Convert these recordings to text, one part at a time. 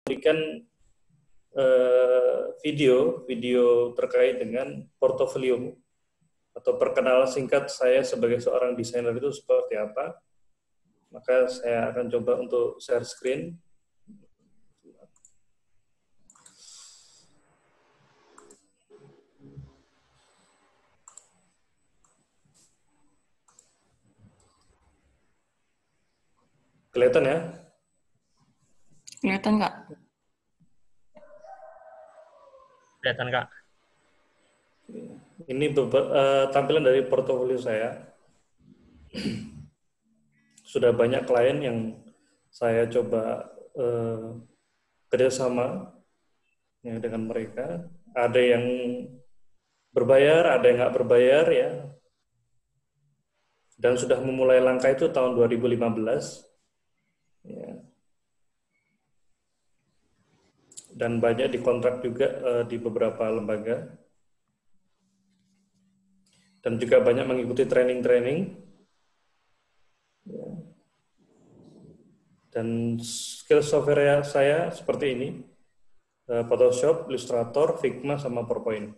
memberikan video terkait dengan portofolio atau perkenalan singkat saya sebagai seorang desainer itu seperti apa. Maka saya akan coba untuk share screen. Kelihatan ya? Kelihatan, Kak? Kelihatan, Kak. Ini tampilan dari portofolio saya. Sudah banyak klien yang saya coba kerjasama ya, dengan mereka. Ada yang berbayar, ada yang nggak berbayar ya. Dan sudah memulai langkah itu tahun 2015. Ya. Dan banyak dikontrak juga di beberapa lembaga. Dan juga banyak mengikuti training-training. Ya. Dan skill software saya seperti ini. Photoshop, Illustrator, Figma, sama PowerPoint.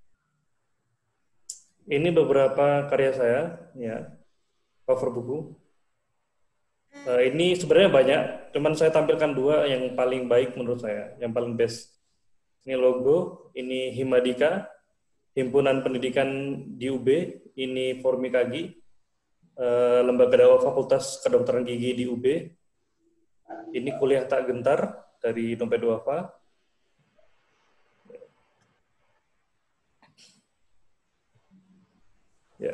Ini beberapa karya saya, ya, cover buku. Ini sebenarnya banyak, cuman saya tampilkan dua yang paling baik menurut saya, yang paling best. Ini logo, ini Himadika, Himpunan Pendidikan di UB, ini Formikagi, Lembaga Dakwah Fakultas Kedokteran Gigi di UB. Ini Kuliah Tak Gentar dari Dompet Duafa. Ya.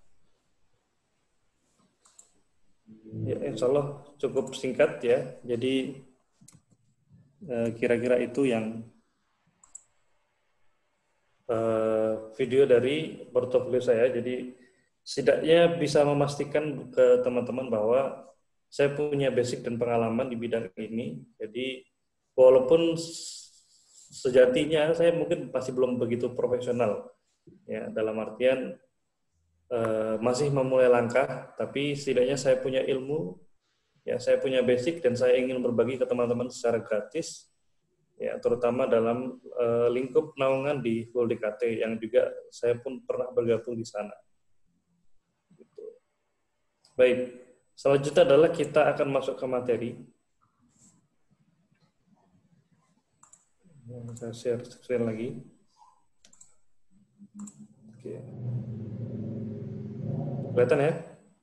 Ya, insya Allah cukup singkat ya. Jadi kira-kira itu yang video dari portofolio saya. Jadi setidaknya bisa memastikan ke teman-teman bahwa saya punya basic dan pengalaman di bidang ini. Jadi walaupun sejatinya saya mungkin masih belum begitu profesional, ya, dalam artian masih memulai langkah, tapi setidaknya saya punya ilmu, ya, saya punya basic dan saya ingin berbagi ke teman-teman secara gratis, ya, terutama dalam lingkup naungan di Full DKT yang juga saya pun pernah bergabung di sana. Gitu. Baik, selanjutnya adalah kita akan masuk ke materi. Saya share screen lagi. Oke. Kelihatan ya?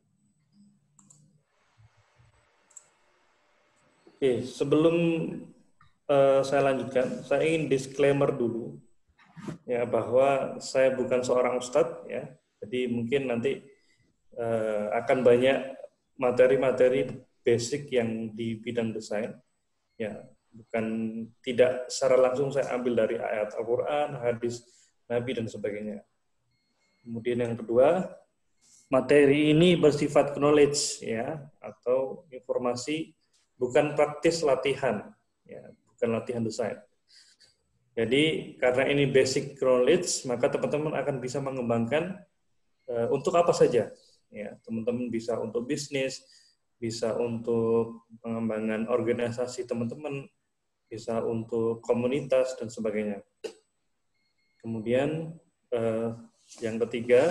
Oke, sebelum saya lanjutkan, saya ingin disclaimer dulu ya bahwa saya bukan seorang ustadz ya. Jadi mungkin nanti akan banyak materi-materi basic yang di bidang desain ya, bukan tidak secara langsung saya ambil dari ayat Al-Qur'an, hadis Nabi dan sebagainya. Kemudian yang kedua, materi ini bersifat knowledge ya, atau informasi, bukan praktis latihan ya, bukan latihan desain. Jadi karena ini basic knowledge, maka teman-teman akan bisa mengembangkan untuk apa saja ya. Teman-teman bisa untuk bisnis, bisa untuk pengembangan organisasi teman-teman, bisa untuk komunitas dan sebagainya. Kemudian yang ketiga,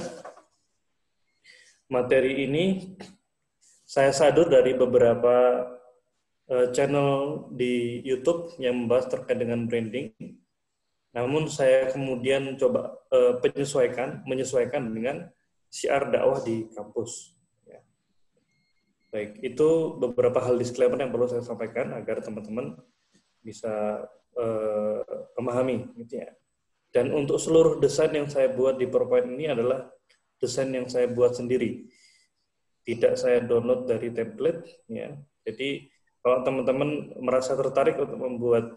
materi ini saya sadur dari beberapa channel di YouTube yang membahas terkait dengan branding. Namun saya kemudian coba menyesuaikan dengan syiar dakwah di kampus. Ya. Baik, itu beberapa hal disclaimer yang perlu saya sampaikan agar teman-teman bisa memahami, gitu ya. Dan untuk seluruh desain yang saya buat di PowerPoint ini adalah desain yang saya buat sendiri, tidak saya download dari template ya. Jadi kalau teman-teman merasa tertarik untuk membuat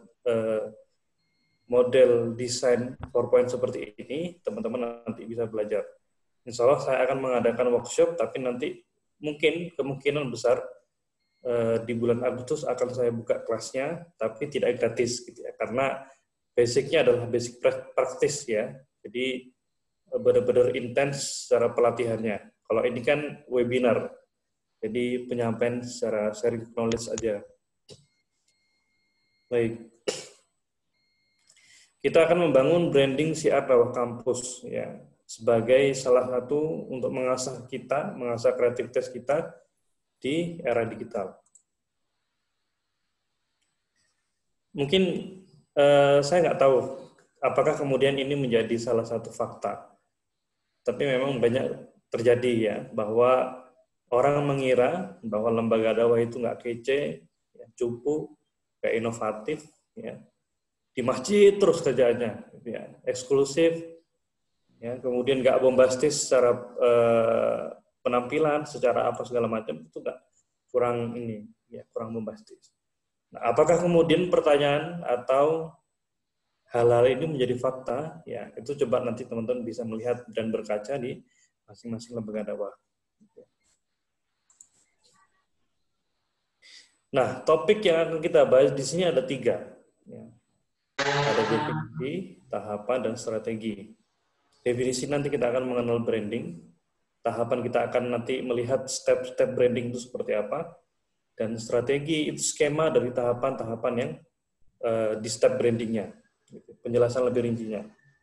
model desain PowerPoint seperti ini, teman-teman nanti bisa belajar. Insya Allah saya akan mengadakan workshop, tapi nanti mungkin kemungkinan besar di bulan Agustus akan saya buka kelasnya, tapi tidak gratis gitu ya, karena basicnya adalah basic praktis ya. Jadi benar-benar intens secara pelatihannya. Kalau ini kan webinar, jadi penyampaian secara sharing knowledge aja. Baik. Kita akan membangun branding siar dakwah kampus ya sebagai salah satu untuk mengasah kreativitas kita di era digital. Mungkin saya nggak tahu apakah kemudian ini menjadi salah satu fakta, tapi memang banyak terjadi ya bahwa orang mengira bahwa lembaga dakwah itu nggak kece, ya, cupu, nggak inovatif, ya, di masjid terus kerjaannya, ya, eksklusif, ya, kemudian nggak bombastis secara penampilan, secara apa segala macam itu nggak kurang ini, ya, kurang bombastis. Nah, apakah kemudian pertanyaan atau hal-hal ini menjadi fakta? Ya, itu coba nanti teman-teman bisa melihat dan berkaca di masing-masing lembaga dakwah. Nah, topik yang akan kita bahas di sini ada 3. Ya. Ada definisi, tahapan, dan strategi. Definisi nanti kita akan mengenal branding. Tahapan kita akan nanti melihat step-step branding itu seperti apa. Dan strategi itu skema dari tahapan-tahapan yang di step brandingnya. Penjelasan lebih rincinya.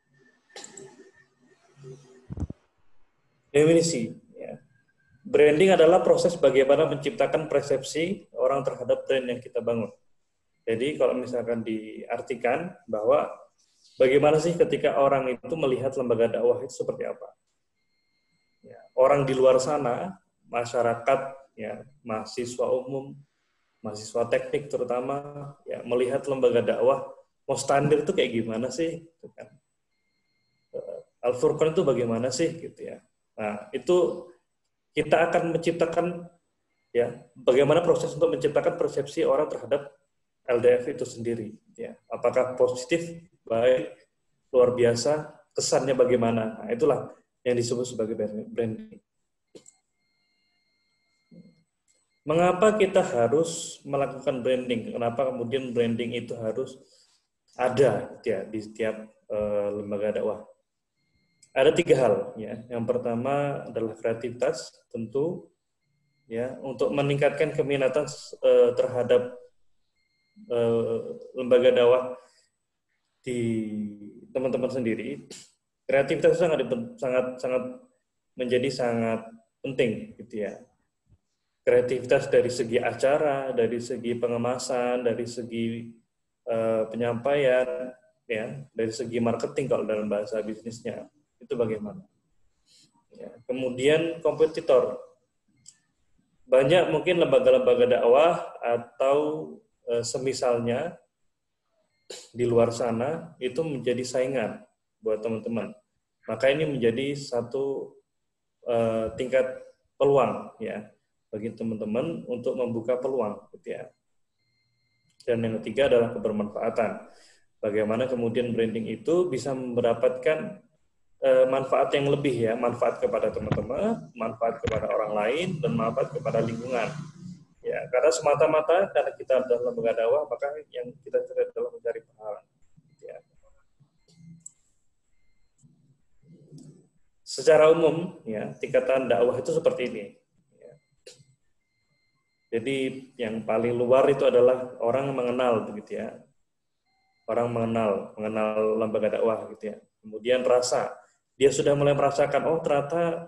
Definisi. Ya. Branding adalah proses bagaimana menciptakan persepsi orang terhadap brand yang kita bangun. Jadi kalau misalkan diartikan bahwa bagaimana sih ketika orang itu melihat lembaga dakwah itu seperti apa? Ya, orang di luar sana, masyarakat, ya, mahasiswa umum, mahasiswa teknik terutama, ya, melihat lembaga dakwah, mau standar itu kayak gimana sih? Gitu kan. Al-Furqan itu bagaimana sih? Gitu ya. Nah, itu kita akan menciptakan, ya, bagaimana proses untuk menciptakan persepsi orang terhadap LDF itu sendiri. Ya. Apakah positif, baik, luar biasa, kesannya bagaimana? Nah, itulah yang disebut sebagai branding. Mengapa kita harus melakukan branding? Kenapa kemudian branding itu harus ada ya, di setiap lembaga dakwah? Ada 3 hal. Ya. Yang pertama adalah kreativitas, tentu ya untuk meningkatkan keminatan terhadap lembaga dakwah di teman-teman sendiri. Kreativitas sangat menjadi sangat penting gitu ya. Kreativitas dari segi acara, dari segi pengemasan, dari segi penyampaian, ya, dari segi marketing kalau dalam bahasa bisnisnya itu bagaimana. Ya. Kemudian kompetitor, banyak mungkin lembaga-lembaga dakwah atau semisalnya di luar sana itu menjadi saingan buat teman-teman. Maka ini menjadi satu tingkat peluang ya bagi teman-teman untuk membuka peluang gitu ya. Dan yang ketiga adalah kebermanfaatan. Bagaimana kemudian branding itu bisa mendapatkan manfaat yang lebih ya, manfaat kepada teman-teman, manfaat kepada orang lain, dan manfaat kepada lingkungan. Ya, karena semata-mata karena kita adalah lembaga dakwah, maka yang kita cari adalah mencari pahala. Ya. Secara umum, ya tingkatan dakwah itu seperti ini. Ya. Jadi yang paling luar itu adalah orang mengenal, begitu ya. Orang mengenal lembaga dakwah, gitu ya. Kemudian rasa, dia sudah mulai merasakan, oh ternyata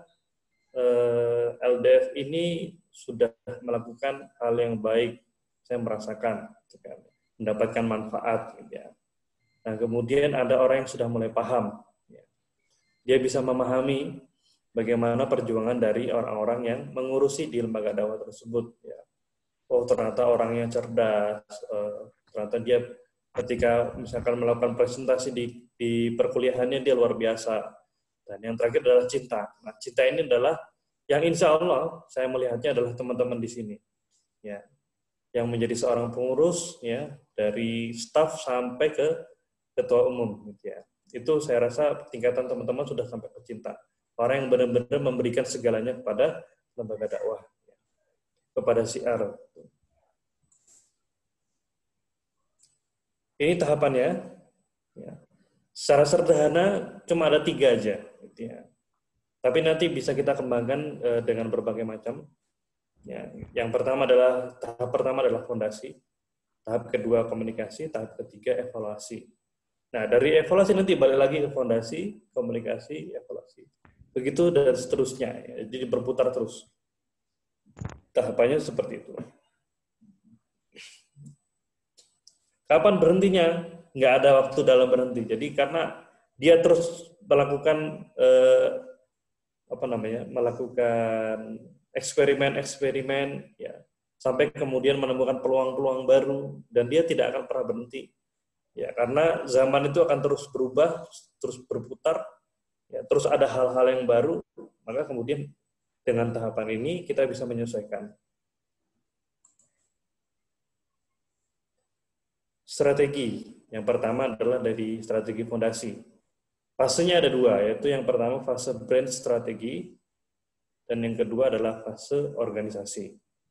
LDF ini sudah melakukan hal yang baik, saya merasakan, gitu kan. Mendapatkan manfaat, gitu ya. Nah kemudian ada orang yang sudah mulai paham, ya. Dia bisa memahami bagaimana perjuangan dari orang-orang yang mengurusi di lembaga dakwah tersebut. Ya. Oh ternyata orangnya cerdas, ternyata dia ketika misalkan melakukan presentasi di perkuliahannya dia luar biasa. Dan yang terakhir adalah cinta. Nah, cinta ini adalah yang insya Allah saya melihatnya adalah teman-teman di sini, ya, yang menjadi seorang pengurus, ya, dari staf sampai ke ketua umum, gitu ya. Itu saya rasa tingkatan teman-teman sudah sampai ke cinta. Orang yang benar-benar memberikan segalanya kepada lembaga dakwah, ya, kepada siar. Ini tahapannya. Ya. Secara sederhana cuma ada 3 aja. Gitu ya. Tapi nanti bisa kita kembangkan dengan berbagai macam. Ya. Yang pertama adalah tahap pertama adalah fondasi. Tahap kedua komunikasi, tahap ketiga evaluasi. Nah, dari evaluasi nanti balik lagi ke fondasi, komunikasi, evaluasi. Begitu dan seterusnya. Ya. Jadi berputar terus. Tahapannya seperti itu. Kapan berhentinya? Nggak ada waktu dalam berhenti. Jadi karena dia terus melakukan melakukan eksperimen, ya, sampai kemudian menemukan peluang-peluang baru dan dia tidak akan pernah berhenti. Ya, karena zaman itu akan terus berubah, terus berputar, ya, terus ada hal-hal yang baru, maka kemudian dengan tahapan ini kita bisa menyesuaikan. Strategi. Yang pertama adalah dari strategi fondasi. Fasenya ada dua, yaitu yang pertama fase brand strategi, dan yang kedua adalah fase organisasi.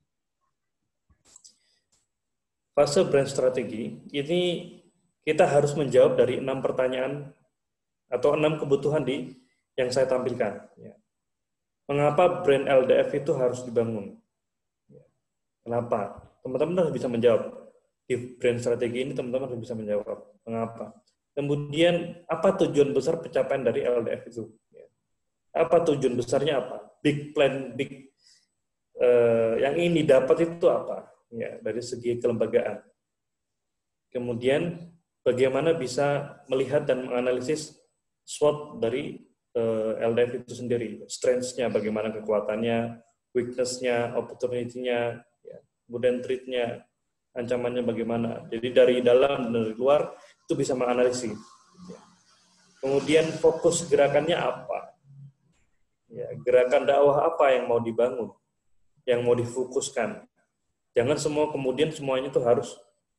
Fase brand strategi, ini kita harus menjawab dari 6 pertanyaan atau 6 kebutuhan yang saya tampilkan. Mengapa brand LDF itu harus dibangun? Kenapa? Teman-teman harus bisa menjawab. Di brand strategi ini teman-teman harus bisa menjawab. Mengapa? Kemudian, apa tujuan besar pencapaian dari LDF itu? Apa tujuan besarnya apa? Big plan, yang ini dapat itu apa? Ya, dari segi kelembagaan. Kemudian, bagaimana bisa melihat dan menganalisis SWOT dari LDF itu sendiri. Strengths-nya, bagaimana kekuatannya, weakness-nya, opportunity-nya, ya, kemudian threat-nya, ancamannya bagaimana. Jadi dari dalam dan dari luar itu bisa menganalisis. Kemudian fokus gerakannya apa? Ya, gerakan dakwah apa yang mau dibangun, yang mau difokuskan. Jangan kemudian semuanya itu harus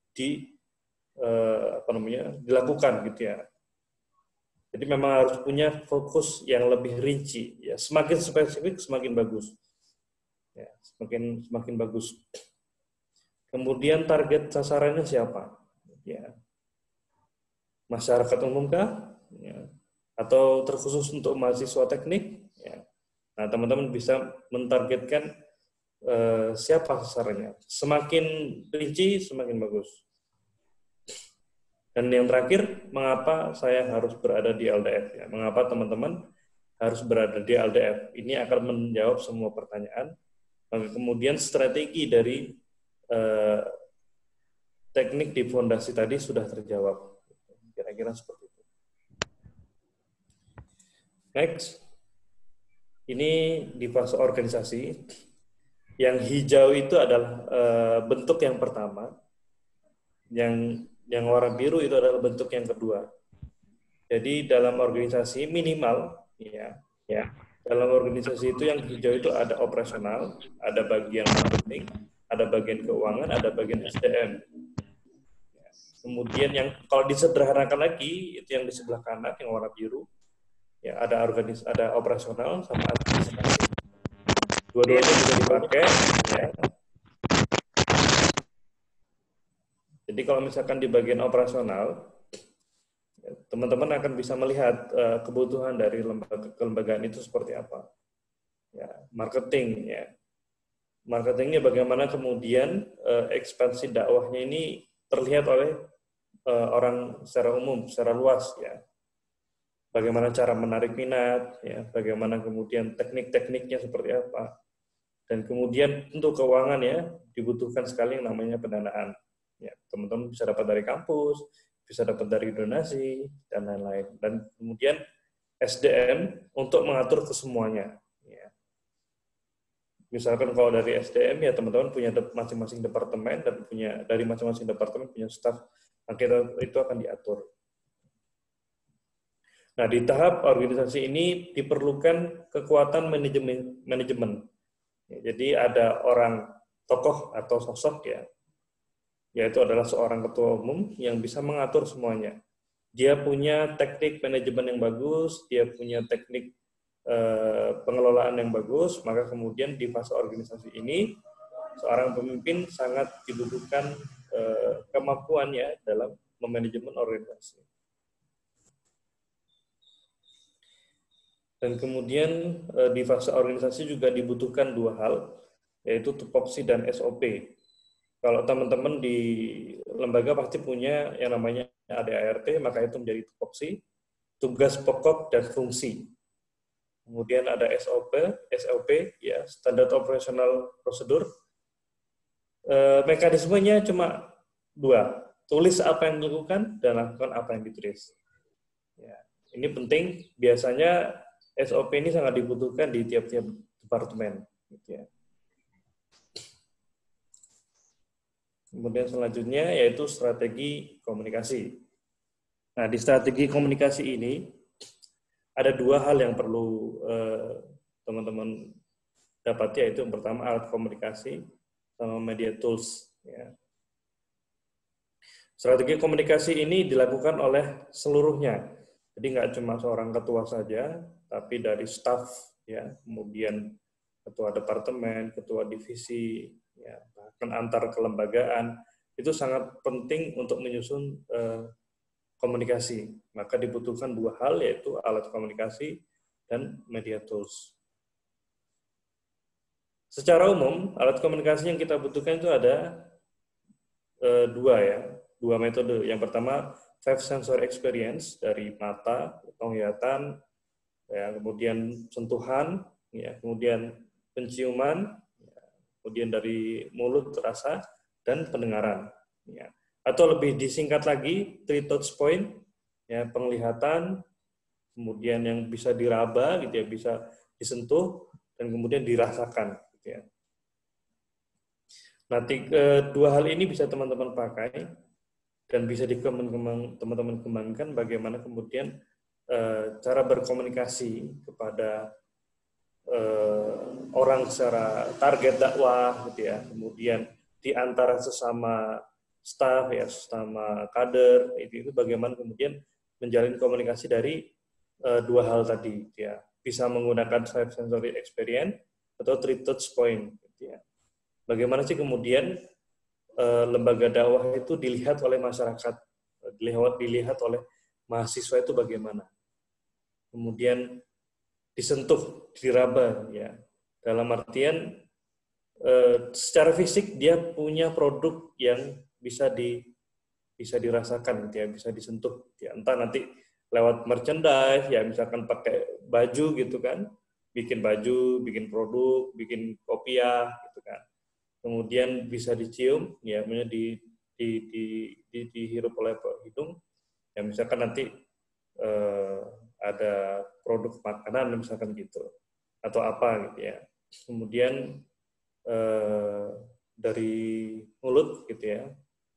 dilakukan gitu ya. Jadi memang harus punya fokus yang lebih rinci. Ya, semakin spesifik semakin bagus. Ya, semakin bagus. Kemudian target sasarannya siapa? Ya. Masyarakat umum kah? Ya. Atau terkhusus untuk mahasiswa teknik? Ya. Nah, teman-teman bisa mentargetkan siapa sasarannya. Semakin rinci, semakin bagus. Dan yang terakhir, mengapa saya harus berada di LDF? Ya. Mengapa teman-teman harus berada di LDF? Ini akan menjawab semua pertanyaan. Kemudian strategi dari teknik di fondasi tadi sudah terjawab. Kira-kira seperti itu. Next. Ini di fase organisasi. Yang hijau itu adalah bentuk yang pertama. Yang warna biru itu adalah bentuk yang kedua. Jadi dalam organisasi minimal, dalam organisasi itu yang hijau itu ada operasional, ada bagian marketing, ada bagian keuangan, ada bagian SDM. Kemudian yang kalau disederhanakan lagi itu yang di sebelah kanan yang warna biru, ya ada operasional sama administrasi. Dua-duanya bisa dipakai. Ya. Jadi kalau misalkan di bagian operasional, teman-teman akan bisa melihat kebutuhan dari kelembagaan itu seperti apa. Ya, marketing, ya. Marketingnya bagaimana kemudian ekspansi dakwahnya ini terlihat oleh orang secara umum, secara luas, ya. Bagaimana cara menarik minat, ya. Bagaimana kemudian teknik-tekniknya seperti apa. Dan kemudian untuk keuangan ya dibutuhkan sekali yang namanya pendanaan. Ya, teman-teman bisa dapat dari kampus, bisa dapat dari donasi, dan lain-lain. Dan kemudian SDM untuk mengatur kesemuanya. Ya. Misalkan kalau dari SDM ya teman-teman punya masing-masing departemen dan dari masing-masing departemen punya staf, akhirnya itu akan diatur. Nah, di tahap organisasi ini diperlukan kekuatan manajemen. Ya, jadi ada orang tokoh atau sosok ya, yaitu adalah seorang ketua umum yang bisa mengatur semuanya. Dia punya teknik manajemen yang bagus, dia punya teknik pengelolaan yang bagus, maka kemudian di fase organisasi ini seorang pemimpin sangat dibutuhkan kemampuannya dalam memanajemen organisasi. Dan kemudian di fase organisasi juga dibutuhkan dua hal, yaitu tupoksi dan SOP. Kalau teman-teman di lembaga pasti punya yang namanya ADART, maka itu menjadi tupoksi, tugas pokok dan fungsi. Kemudian ada SOP, ya, Standard Operational Procedure. Mekanismenya cuma dua, tulis apa yang dilakukan dan lakukan apa yang ditulis. Ya, ini penting, biasanya SOP ini sangat dibutuhkan di tiap-tiap departemen. Gitu ya. Kemudian selanjutnya yaitu strategi komunikasi. Nah, di strategi komunikasi ini ada dua hal yang perlu teman-teman dapat, yaitu yang pertama alat komunikasi sama media tools. Ya. Strategi komunikasi ini dilakukan oleh seluruhnya, jadi nggak cuma seorang ketua saja, tapi dari staf, ya, kemudian ketua departemen, ketua divisi, ya, bahkan antar kelembagaan, itu sangat penting untuk menyusun komunikasi. Maka dibutuhkan dua hal, yaitu alat komunikasi dan media tools. Secara umum, alat komunikasi yang kita butuhkan itu ada dua metode. Yang pertama, five sensory experience, dari mata, penglihatan, ya, kemudian sentuhan, ya, kemudian penciuman, ya, kemudian dari mulut, rasa, dan pendengaran. Ya. Atau lebih disingkat lagi, three touch point, ya, penglihatan, kemudian yang bisa diraba, gitu ya, bisa disentuh, dan kemudian dirasakan. Gitu ya. Nah, dua hal ini bisa teman-teman pakai dan bisa teman-teman kembangkan bagaimana kemudian cara berkomunikasi kepada orang secara target dakwah, gitu ya. Kemudian di antara sesama staf, ya, sesama kader, itu bagaimana kemudian menjalin komunikasi dari dua hal tadi, gitu ya. Bisa menggunakan five sensory experience atau three touch point, gitu ya. Bagaimana sih kemudian lembaga dakwah itu dilihat oleh masyarakat, dilihat oleh mahasiswa itu bagaimana. Kemudian disentuh, diraba, ya. Dalam artian secara fisik dia punya produk yang bisa dirasakan, gitu ya, bisa disentuh, ya. Entah nanti lewat merchandise, ya, misalkan pakai baju gitu kan, bikin baju, bikin produk, bikin kopiah gitu kan. Kemudian bisa dicium, ya, dihirup oleh hidung, ya, misalkan nanti ada produk makanan misalkan gitu, atau apa gitu ya. Kemudian dari mulut gitu ya,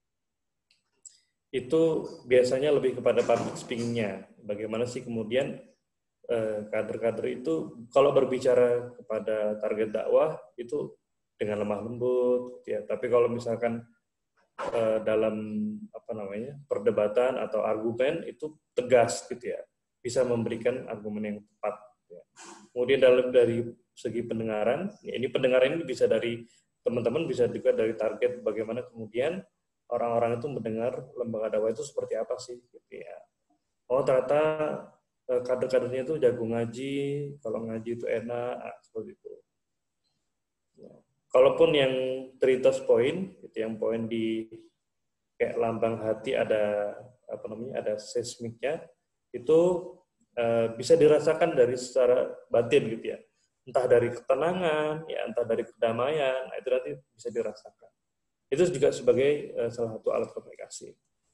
itu biasanya lebih kepada public speaking-nya. Bagaimana sih kemudian kader-kader itu kalau berbicara kepada target dakwah itu dengan lemah lembut, gitu ya. Tapi kalau misalkan dalam perdebatan atau argumen itu tegas, gitu ya, bisa memberikan argumen yang tepat. Gitu ya. Kemudian dari segi pendengaran, ya, ini pendengaran ini bisa dari teman-teman, bisa juga dari target bagaimana kemudian orang-orang itu mendengar lembaga dakwah itu seperti apa sih, gitu ya. Oh, ternyata kader-kadernya itu jago ngaji, kalau ngaji itu enak, seperti itu. Ya. Kalaupun yang three touch point, itu yang poin di kayak lambang hati ada ada seismiknya, itu bisa dirasakan dari secara batin, gitu ya. Entah dari ketenangan, ya, entah dari kedamaian, nah, itu nanti bisa dirasakan. Itu juga sebagai salah satu alat komunikasi.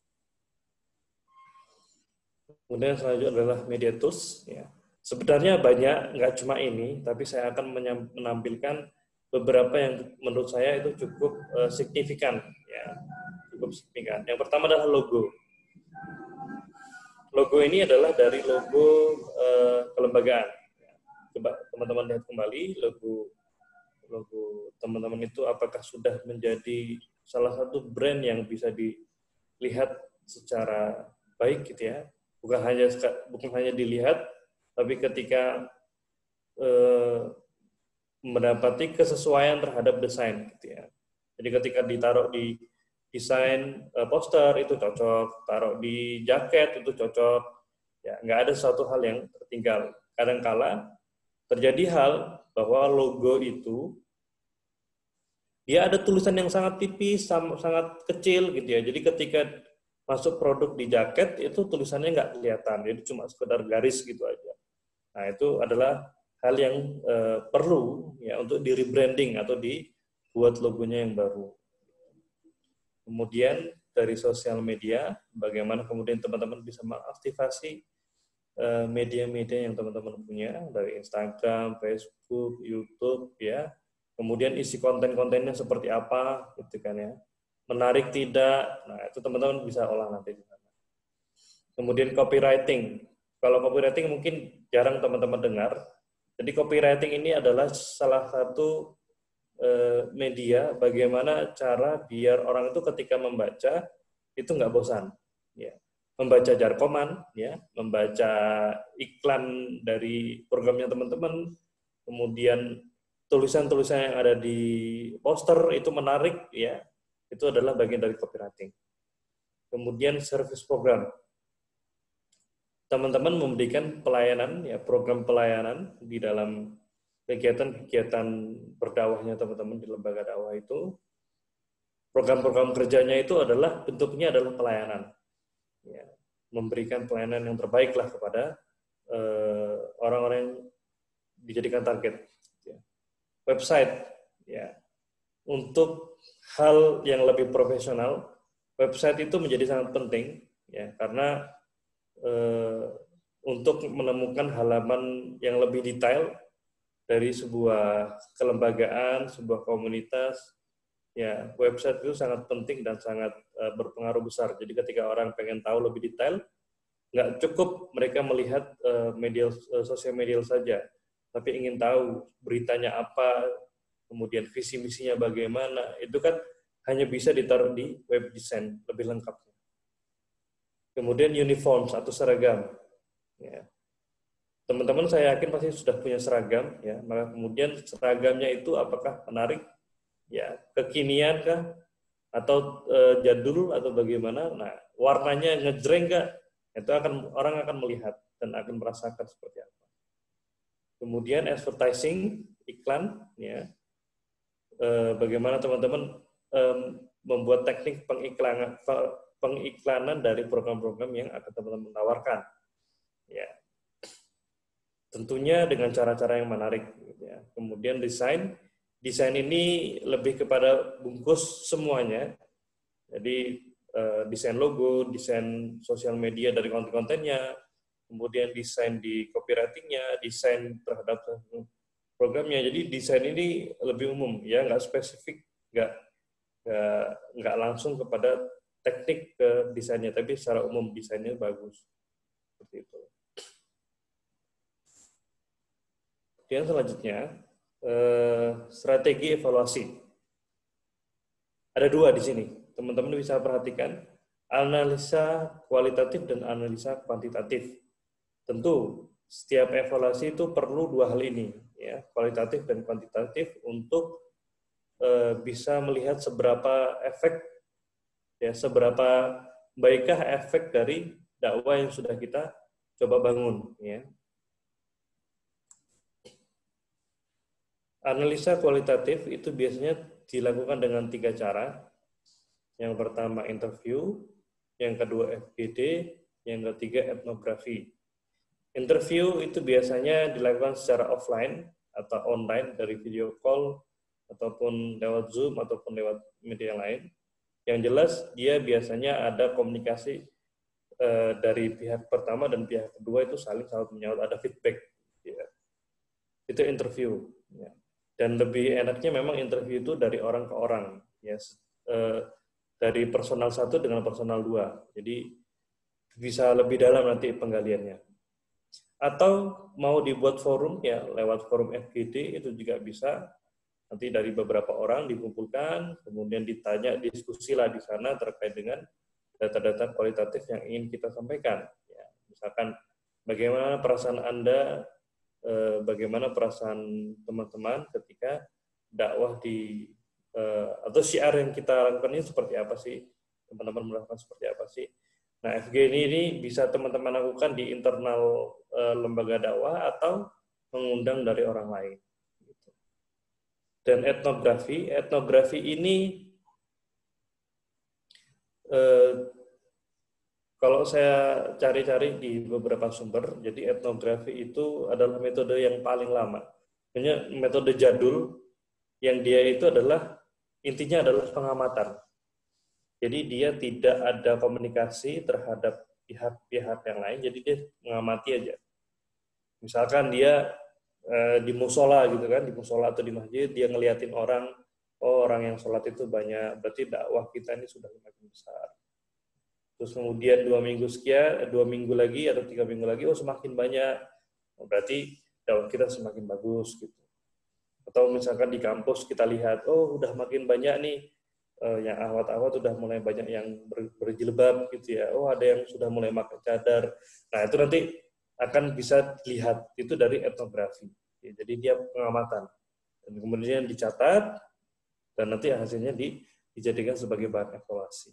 Kemudian selanjutnya adalah media tools. Ya. Sebenarnya banyak, nggak cuma ini, tapi saya akan menampilkan beberapa yang menurut saya itu cukup signifikan. Ya. Cukup signifikan. Yang pertama adalah logo. Logo ini adalah dari logo kelembagaan. Coba teman-teman lihat kembali logo teman-teman itu apakah sudah menjadi salah satu brand yang bisa dilihat secara baik, gitu ya. Bukan hanya dilihat, tapi ketika mendapati kesesuaian terhadap desain, gitu ya. Jadi ketika ditaruh di desain poster itu cocok, taruh di jaket itu cocok, ya, nggak ada suatu hal yang tertinggal. Kadang-kala terjadi hal bahwa logo itu dia ada tulisan yang sangat tipis, sangat kecil gitu ya. Jadi ketika masuk produk di jaket itu tulisannya nggak kelihatan, jadi cuma sekedar garis gitu aja. Nah itu adalah hal yang perlu ya untuk di rebranding atau dibuat logonya yang baru. Kemudian dari sosial media, bagaimana kemudian teman-teman bisa mengaktifasi media-media yang teman-teman punya dari Instagram, Facebook, YouTube ya. Kemudian isi konten-kontennya seperti apa gitu kan ya. Menarik tidak. Nah, itu teman-teman bisa olah nanti di sana. Kemudian copywriting. Kalau copywriting mungkin jarang teman-teman dengar. Jadi copywriting ini adalah salah satu media bagaimana cara biar orang itu ketika membaca itu nggak bosan. Ya. Membaca jarkoman, ya, membaca iklan dari programnya teman-teman, kemudian tulisan-tulisan yang ada di poster itu menarik, ya, itu adalah bagian dari copywriting. Kemudian service program, teman-teman memberikan pelayanan, ya, program pelayanan di dalam kegiatan-kegiatan berdakwahnya teman-teman di lembaga dakwah itu. Program-program kerjanya itu adalah bentuknya adalah pelayanan. Ya, memberikan pelayanan yang terbaik lah kepada orang-orang yang dijadikan target. Ya. Website, ya, untuk hal yang lebih profesional, website itu menjadi sangat penting, ya, karena untuk menemukan halaman yang lebih detail dari sebuah kelembagaan, sebuah komunitas. Ya, website itu sangat penting dan sangat berpengaruh besar. Jadi ketika orang pengen tahu lebih detail, nggak cukup mereka melihat sosial media saja, tapi ingin tahu beritanya apa, kemudian visi misinya bagaimana, itu kan hanya bisa ditaruh di web design lebih lengkapnya. Kemudian uniform atau seragam. Ya. Teman-teman saya yakin pasti sudah punya seragam, ya. Maka kemudian seragamnya itu apakah menarik? Ya, kekinian kah atau jadul atau bagaimana? Nah, warnanya ngejreng kah? Itu orang akan melihat dan akan merasakan seperti apa. Kemudian advertising, iklan, ya, bagaimana teman-teman membuat teknik pengiklanan dari program-program yang akan teman-teman tawarkan. Ya, tentunya dengan cara-cara yang menarik. Ya. Kemudian desain ini lebih kepada bungkus semuanya. Jadi desain logo, desain sosial media dari konten-kontennya, kemudian desain di copywriting-nya, desain terhadap programnya. Jadi desain ini lebih umum, ya, nggak spesifik, nggak langsung kepada teknik ke desainnya, tapi secara umum desainnya bagus. Seperti itu. Kemudian selanjutnya, strategi evaluasi. Ada dua di sini. Teman-teman bisa perhatikan, analisa kualitatif dan analisa kuantitatif. Tentu, setiap evaluasi itu perlu dua hal ini, ya, kualitatif dan kuantitatif, untuk bisa melihat seberapa efek, ya, seberapa baikkah efek dari dakwah yang sudah kita coba bangun, ya. Analisa kualitatif itu biasanya dilakukan dengan 3 cara. Yang pertama interview, yang kedua FGD, yang ketiga etnografi. Interview itu biasanya dilakukan secara offline atau online dari video call, ataupun lewat Zoom, ataupun lewat media lain. Yang jelas dia biasanya ada komunikasi dari pihak pertama dan pihak kedua itu saling menyaut, ada feedback. Ya. Itu interview. Ya. Dan lebih enaknya memang interview itu dari orang ke orang, ya, dari personal 1 dengan personal 2. Jadi bisa lebih dalam nanti penggaliannya. Atau mau dibuat forum, ya, lewat forum FGD itu juga bisa. Nanti dari beberapa orang dikumpulkan, kemudian ditanya, diskusilah di sana terkait dengan data-data kualitatif yang ingin kita sampaikan. Ya, misalkan bagaimana perasaan Anda, bagaimana perasaan teman-teman ketika dakwah di atau syiar yang kita lakukan ini seperti apa sih, teman-teman melakukan seperti apa sih. Nah, FG ini bisa teman-teman lakukan di internal lembaga dakwah atau mengundang dari orang lain. dan etnografi. Etnografi ini kalau saya cari-cari di beberapa sumber, jadi etnografi itu adalah metode yang paling lama. Sebenarnya metode jadul yang dia itu adalah intinya adalah pengamatan. Jadi dia tidak ada komunikasi terhadap pihak-pihak yang lain, jadi dia mengamati aja. Misalkan dia di musola gitu kan, di musola atau di masjid, dia ngeliatin orang, oh orang yang sholat itu banyak, berarti dakwah kita ini sudah semakin besar. Terus kemudian 2 minggu sekian, 2 minggu lagi atau 3 minggu lagi, oh semakin banyak, berarti dakwah kita semakin bagus gitu. Atau misalkan di kampus kita lihat, oh udah makin banyak nih yang awat-awat udah mulai banyak yang berjilbab gitu ya. Oh ada yang sudah mulai pakai cadar. Nah itu nanti akan bisa dilihat itu dari etnografi. Ya, jadi dia pengamatan dan kemudian dicatat dan nanti hasilnya dijadikan sebagai bahan evaluasi.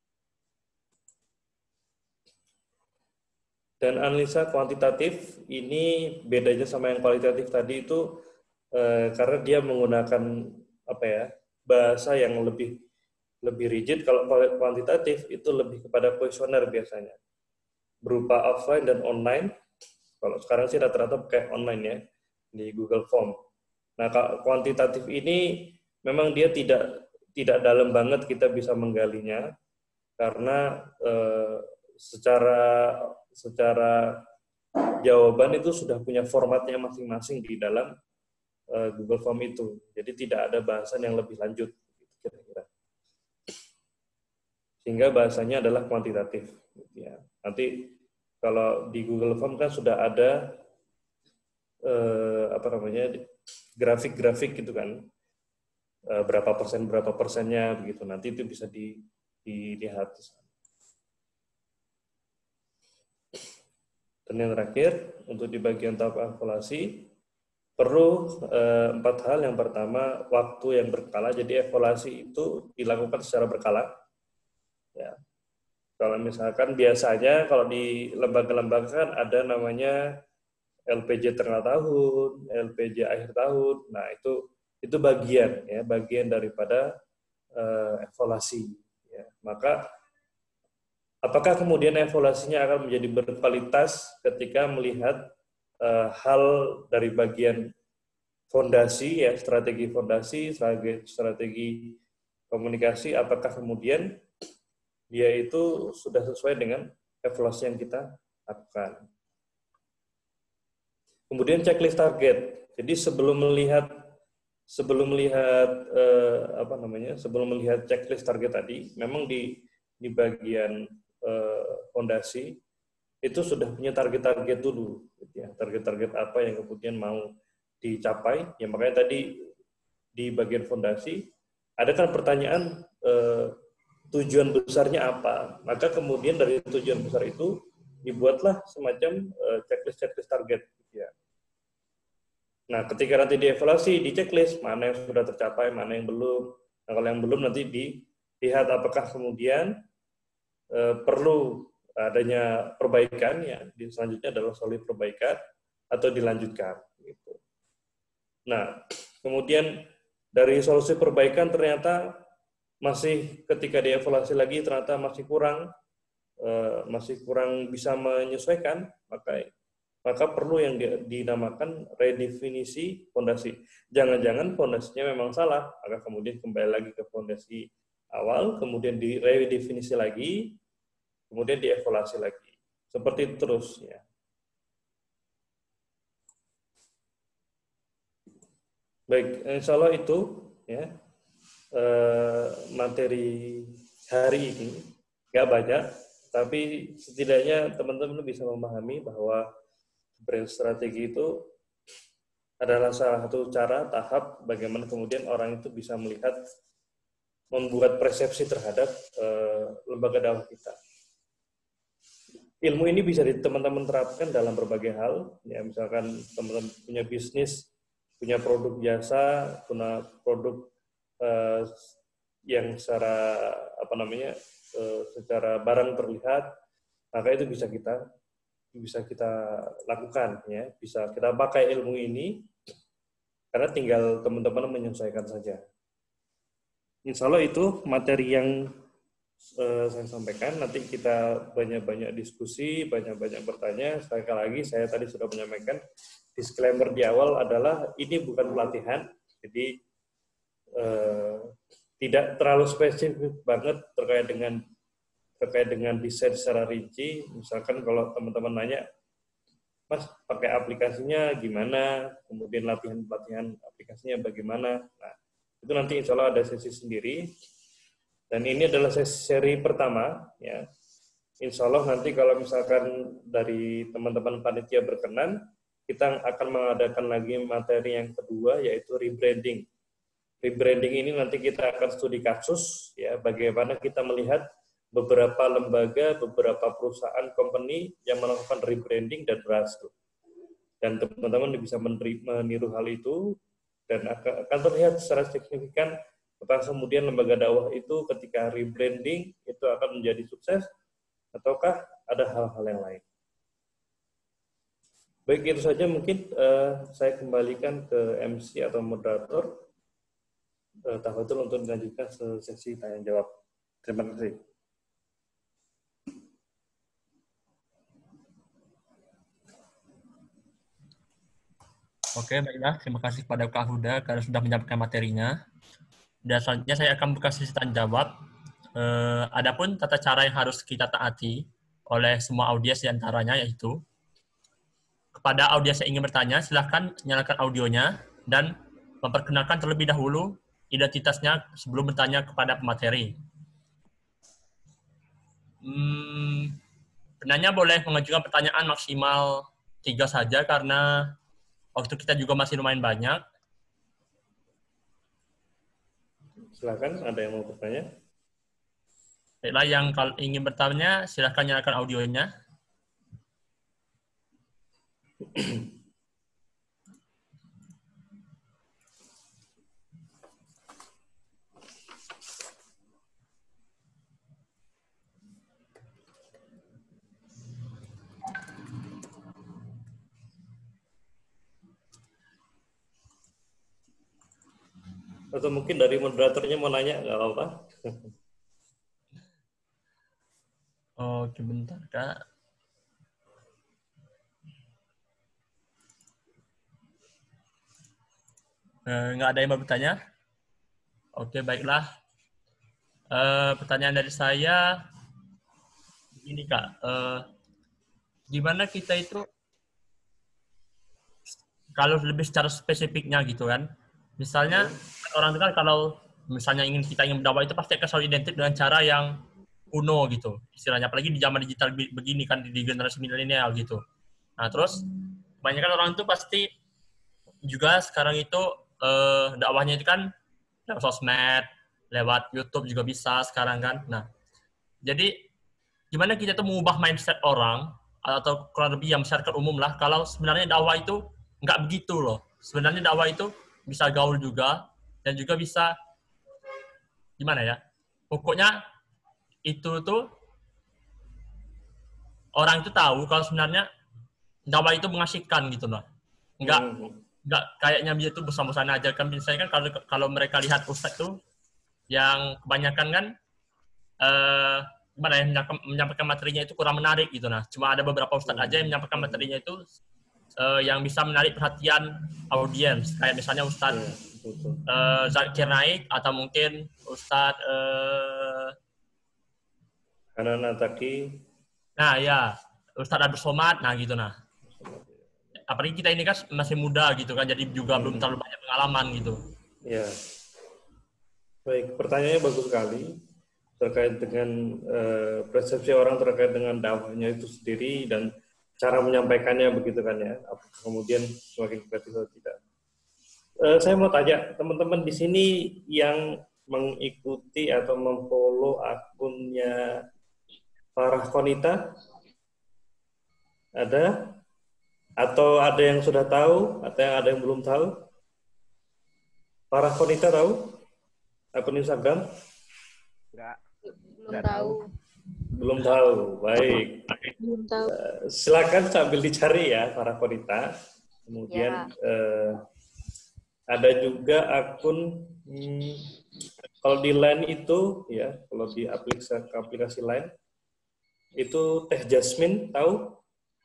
Dan analisa kuantitatif ini bedanya sama yang kualitatif tadi itu karena dia menggunakan apa ya bahasa yang lebih rigid. Kalau kuantitatif itu lebih kepada kuesioner biasanya berupa offline dan online. Kalau sekarang sih rata-rata pakai online ya di Google Form. Nah, kuantitatif ini memang dia tidak dalam banget kita bisa menggalinya karena secara jawaban itu sudah punya formatnya masing-masing di dalam Google Form itu. Jadi tidak ada bahasan yang lebih lanjut kira-kira. Sehingga bahasanya adalah kuantitatif. Ya. Nanti kalau di Google Form kan sudah ada grafik-grafik gitu kan, berapa persennya begitu. Nanti itu bisa dilihat. Dan yang terakhir untuk di bagian tahap evaluasi perlu 4 hal. Yang pertama waktu yang berkala. Jadi evaluasi itu dilakukan secara berkala. Ya. Kalau misalkan biasanya kalau di lembaga-lembaga kan ada namanya LPJ tengah tahun, LPJ akhir tahun. Nah, itu bagian daripada evaluasi ya. Maka apakah kemudian evaluasinya akan menjadi berkualitas ketika melihat hal dari bagian fondasi ya, strategi fondasi, strategi komunikasi, apakah kemudian dia itu sudah sesuai dengan evaluasi yang kita lakukan. Kemudian checklist target. Jadi sebelum melihat checklist target tadi, memang di bagian fondasi itu sudah punya target-target dulu, gitu ya. Target-target apa yang kemudian mau dicapai. Ya makanya tadi di bagian fondasi ada kan pertanyaan tujuan besarnya apa. Maka kemudian dari tujuan besar itu dibuatlah semacam checklist target. Gitu ya. Nah, ketika nanti dievaluasi, di checklist mana yang sudah tercapai, mana yang belum. Nah, kalau yang belum nanti dilihat apakah kemudian perlu adanya perbaikan, ya. Selanjutnya adalah solid perbaikan atau dilanjutkan. Gitu. Nah, kemudian dari solusi perbaikan ternyata masih ketika dievaluasi lagi ternyata masih kurang bisa menyesuaikan, maka perlu yang dinamakan redefinisi fondasi. Jangan-jangan fondasinya memang salah, maka kemudian kembali lagi ke fondasi awal, kemudian diredefinisi lagi, kemudian dievaluasi lagi. Seperti itu terus ya. Baik, insya Allah itu ya materi hari ini. Nggak banyak, tapi setidaknya teman-teman bisa memahami bahwa brand strategi itu adalah salah satu cara tahap bagaimana kemudian orang itu bisa membuat persepsi terhadap lembaga dakwah kita. Ilmu ini bisa teman-teman terapkan dalam berbagai hal, ya misalkan teman-teman punya bisnis, punya produk jasa, punya produk yang secara barang terlihat, maka itu bisa kita lakukan ya, bisa kita pakai ilmu ini karena tinggal teman-teman menyesuaikan saja. Insya Allah itu materi yang saya sampaikan. Nanti kita banyak-banyak diskusi, banyak-banyak bertanya. Sekali lagi saya tadi sudah menyampaikan disclaimer di awal adalah ini bukan pelatihan, jadi tidak terlalu spesifik banget terkait dengan desain secara rinci. Misalkan kalau teman-teman nanya, Mas pakai aplikasinya gimana, kemudian latihan aplikasinya bagaimana. Nah, itu nanti insya Allah ada sesi sendiri. Dan ini adalah seri pertama, ya. Insya Allah nanti kalau misalkan dari teman-teman panitia berkenan, kita akan mengadakan lagi materi yang kedua, yaitu rebranding. Rebranding ini nanti kita akan studi kasus, ya, bagaimana kita melihat beberapa lembaga, beberapa perusahaan, company yang melakukan rebranding dan berhasil. Dan teman-teman bisa meniru hal itu, dan akan terlihat secara signifikan apakah kemudian lembaga dakwah itu ketika rebranding itu akan menjadi sukses, ataukah ada hal-hal yang lain. Baik, itu saja mungkin saya kembalikan ke MC atau moderator. Tafadhol untuk dilanjutkan sesi tanya jawab. Terima kasih. Oke, baiklah. Terima kasih kepada Kak Huda karena sudah menyampaikan materinya. Dan selanjutnya saya akan buka sesi tanya jawab. Adapun tata cara yang harus kita taati oleh semua audiens diantaranya yaitu kepada audiens yang ingin bertanya, silahkan nyalakan audionya dan memperkenalkan terlebih dahulu identitasnya sebelum bertanya kepada pemateri. Penanya boleh mengajukan pertanyaan maksimal 3 saja karena waktu kita juga masih lumayan banyak. Silakan, ada yang mau bertanya? Baiklah, yang kalau ingin bertanya, silahkan nyalakan audionya. Atau mungkin dari moderatornya mau nanya, nggak apa-apa. Oke, bentar, Kak. Nggak ada yang mau bertanya? Oke, baiklah. Pertanyaan dari saya, ini Kak, gimana kita itu, kalau lebih secara spesifiknya gitu kan, misalnya orang itu kan kalau misalnya kita ingin berdakwah itu pasti akan selalu identik dengan cara yang kuno gitu, istilahnya, apalagi di zaman digital begini kan, di generasi milenial gitu. Nah, terus kebanyakan orang itu pasti juga sekarang itu dakwahnya itu kan lewat sosmed, lewat YouTube juga bisa sekarang kan. Nah, jadi gimana kita tuh mengubah mindset orang atau kurang lebih yang masyarakat umum lah, kalau sebenarnya dakwah itu nggak begitu loh. Sebenarnya dakwah itu bisa gaul juga dan juga bisa gimana ya? Pokoknya itu tuh orang itu tahu kalau sebenarnya dakwah itu mengasihkan gitu loh. Enggak kayaknya dia tuh bosan-bosan aja kan. Misalnya kan kalau mereka lihat ustadz tuh yang kebanyakan kan gimana ya, menyampaikan materinya itu kurang menarik gitu. Nah, cuma ada beberapa ustadz aja yang menyampaikan materinya itu yang bisa menarik perhatian audiens, kayak misalnya Ustadz Zakir Naik atau mungkin Ustadz Hanan Ataki. Nah ya, Ustadz Abdul Somad, nah gitu nah. Apalagi kita ini kan masih muda gitu kan, jadi juga belum terlalu banyak pengalaman gitu. Ya. Baik, pertanyaannya bagus sekali terkait dengan persepsi orang terkait dengan dakwahnya itu sendiri dan cara menyampaikannya begitu kan ya. Kemudian semakin kreatif atau tidak. Saya mau tanya teman-teman di sini yang mengikuti atau memfollow akunnya Farah Konita, ada? Atau ada yang sudah tahu? Atau ada yang belum tahu? Farah Konita tahu? Akun Instagram? Enggak. Belum tahu. Belum tahu, baik. Belum tahu. Silakan sambil dicari ya Farah Konita. Kemudian Ya. Ada juga akun kalau di Line itu ya, kalau di aplikasi Line itu Teh Jasmine tahu?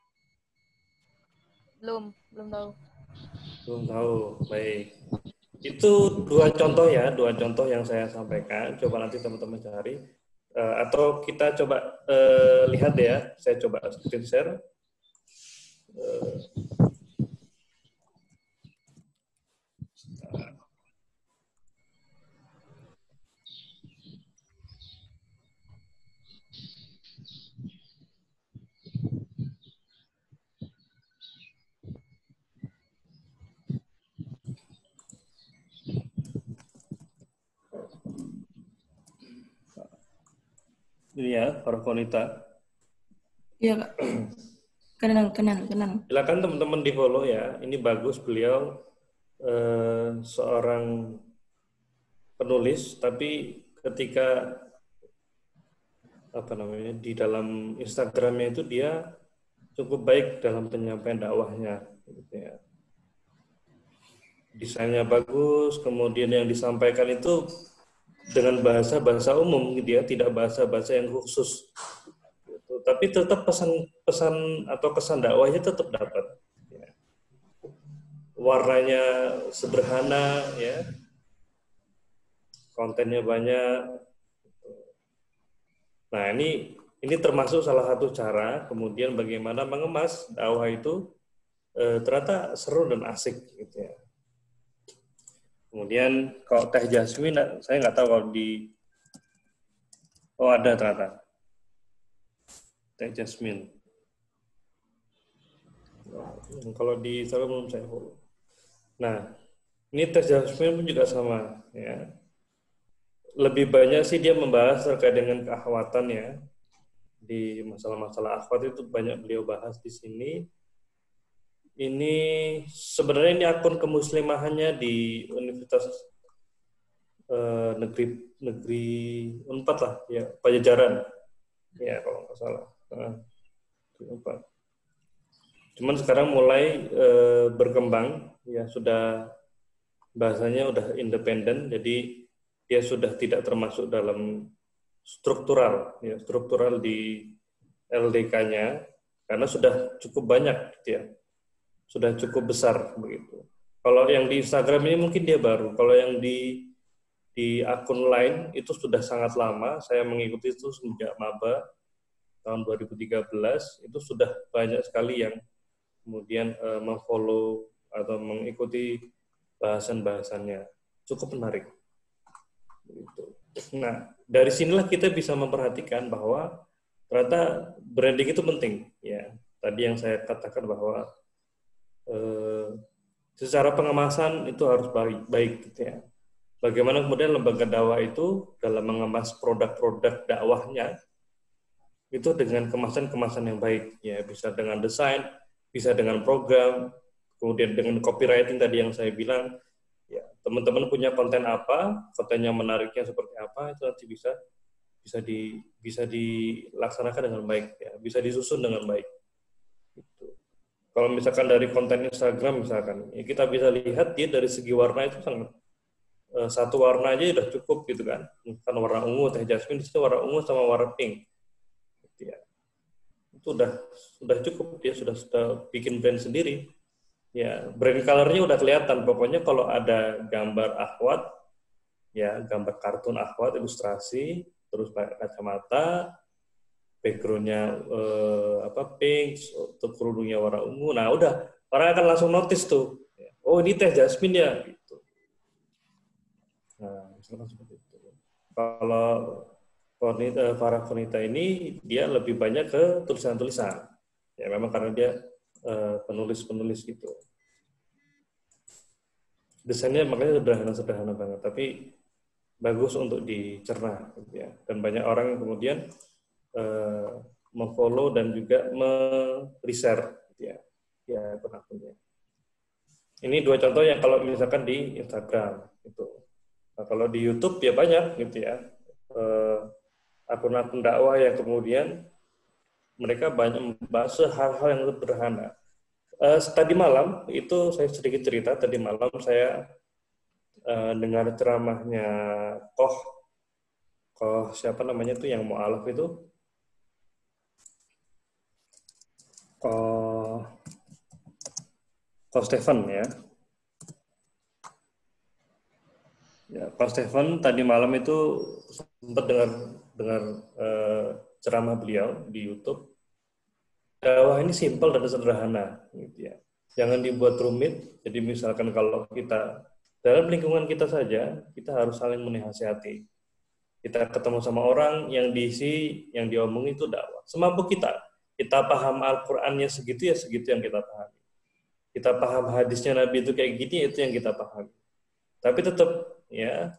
Belum tahu. Belum tahu. Baik. Itu dua contoh ya, dua contoh yang saya sampaikan. Coba nanti teman-teman cari. Atau kita coba lihat ya. Saya coba screen share. Ini ya, para wanita. Iya, Kak. Kenal. Silakan teman-teman di follow ya. Ini bagus, beliau seorang penulis, tapi ketika di dalam Instagramnya itu dia cukup baik dalam penyampaian dakwahnya. Gitu ya. Desainnya bagus, kemudian yang disampaikan itu dengan bahasa umum, gitu ya, tidak bahasa yang khusus. Gitu. Tapi tetap pesan atau kesan dakwahnya tetap dapat. Ya. Warnanya sederhana, ya, kontennya banyak. Nah ini termasuk salah satu cara kemudian bagaimana mengemas dakwah itu ternyata seru dan asik, gitu ya. Kemudian kalau Teh Jasmine, saya nggak tahu kalau ada ternyata Teh Jasmine. Kalau di Instagram belum saya follow. Nah, ini Teh Jasmine pun juga sama, ya. Lebih banyak sih dia membahas terkait dengan keakhwatan ya. Di masalah-masalah akhwat itu banyak beliau bahas di sini. Ini sebenarnya ini akun kemuslimahannya di Universitas negeri Unpad lah ya, Pajajaran ya kalau nggak salah. Unpad. Cuman sekarang mulai berkembang ya, sudah bahasanya udah independen, jadi dia sudah tidak termasuk dalam struktural di LDK-nya karena sudah cukup banyak gitu ya. Sudah cukup besar begitu. Kalau yang di Instagram ini mungkin dia baru. Kalau yang di akun lain itu sudah sangat lama. Saya mengikuti itu sejak maba tahun 2013. Itu sudah banyak sekali yang kemudian memfollow atau mengikuti bahasan-bahasannya. Cukup menarik. Begitu. Nah, dari sinilah kita bisa memperhatikan bahwa ternyata branding itu penting. Ya, tadi yang saya katakan bahwa secara pengemasan itu harus baik gitu ya. Bagaimana kemudian lembaga dakwah itu dalam mengemas produk-produk dakwahnya itu dengan kemasan-kemasan yang baik ya, bisa dengan desain, bisa dengan program, kemudian dengan copywriting tadi yang saya bilang ya, teman-teman punya konten apa, kontennya menariknya seperti apa, itu nanti bisa dilaksanakan dengan baik ya, bisa disusun dengan baik. Kalau misalkan dari konten Instagram misalkan, ya kita bisa lihat dia dari segi warna itu sangat satu warna aja udah cukup gitu kan. Misalkan warna ungu, Teh Jasmine itu warna ungu sama warna pink. Gitu ya. Itu sudah cukup, dia sudah bikin brand sendiri. Ya, brand color-nya udah kelihatan. Pokoknya kalau ada gambar akhwat, ya gambar kartun akhwat, ilustrasi, terus pakai kacamata, background-nya pink, untuk kerudungnya warna ungu. Nah, udah orang akan langsung notice tuh. Oh, ini Teh Jasmine ya gitu. Nah, misalkan seperti itu. Kalau para wanita ini dia lebih banyak ke tulisan-tulisan. Ya memang karena dia penulis-penulis gitu. Desainnya makanya sederhana banget, tapi bagus untuk dicerna gitu ya. Dan banyak orang yang kemudian memfollow dan juga me-reshare gitu ya akun-akunnya. Ini dua contoh yang kalau misalkan di Instagram gitu. Nah, kalau di YouTube ya banyak gitu ya akun-akun dakwah yang kemudian mereka banyak membahas hal-hal yang sederhana. Tadi malam itu saya sedikit cerita, tadi malam saya dengar ceramahnya Koh siapa namanya tuh yang mu'alaf itu? Koh Stephen ya. Ya, Koh Stephen tadi malam itu sempat dengar ceramah beliau di YouTube. Dakwah ini simpel dan sederhana, gitu ya. Jangan dibuat rumit. Jadi misalkan kalau kita dalam lingkungan kita saja, kita harus saling menasihati. Kita ketemu sama orang yang diisi, yang diomongin itu dakwah. Semampu kita. Kita paham Al-Qur'annya segitu ya segitu yang kita pahami. Kita paham hadisnya Nabi itu kayak gini, itu yang kita pahami. Tapi tetap ya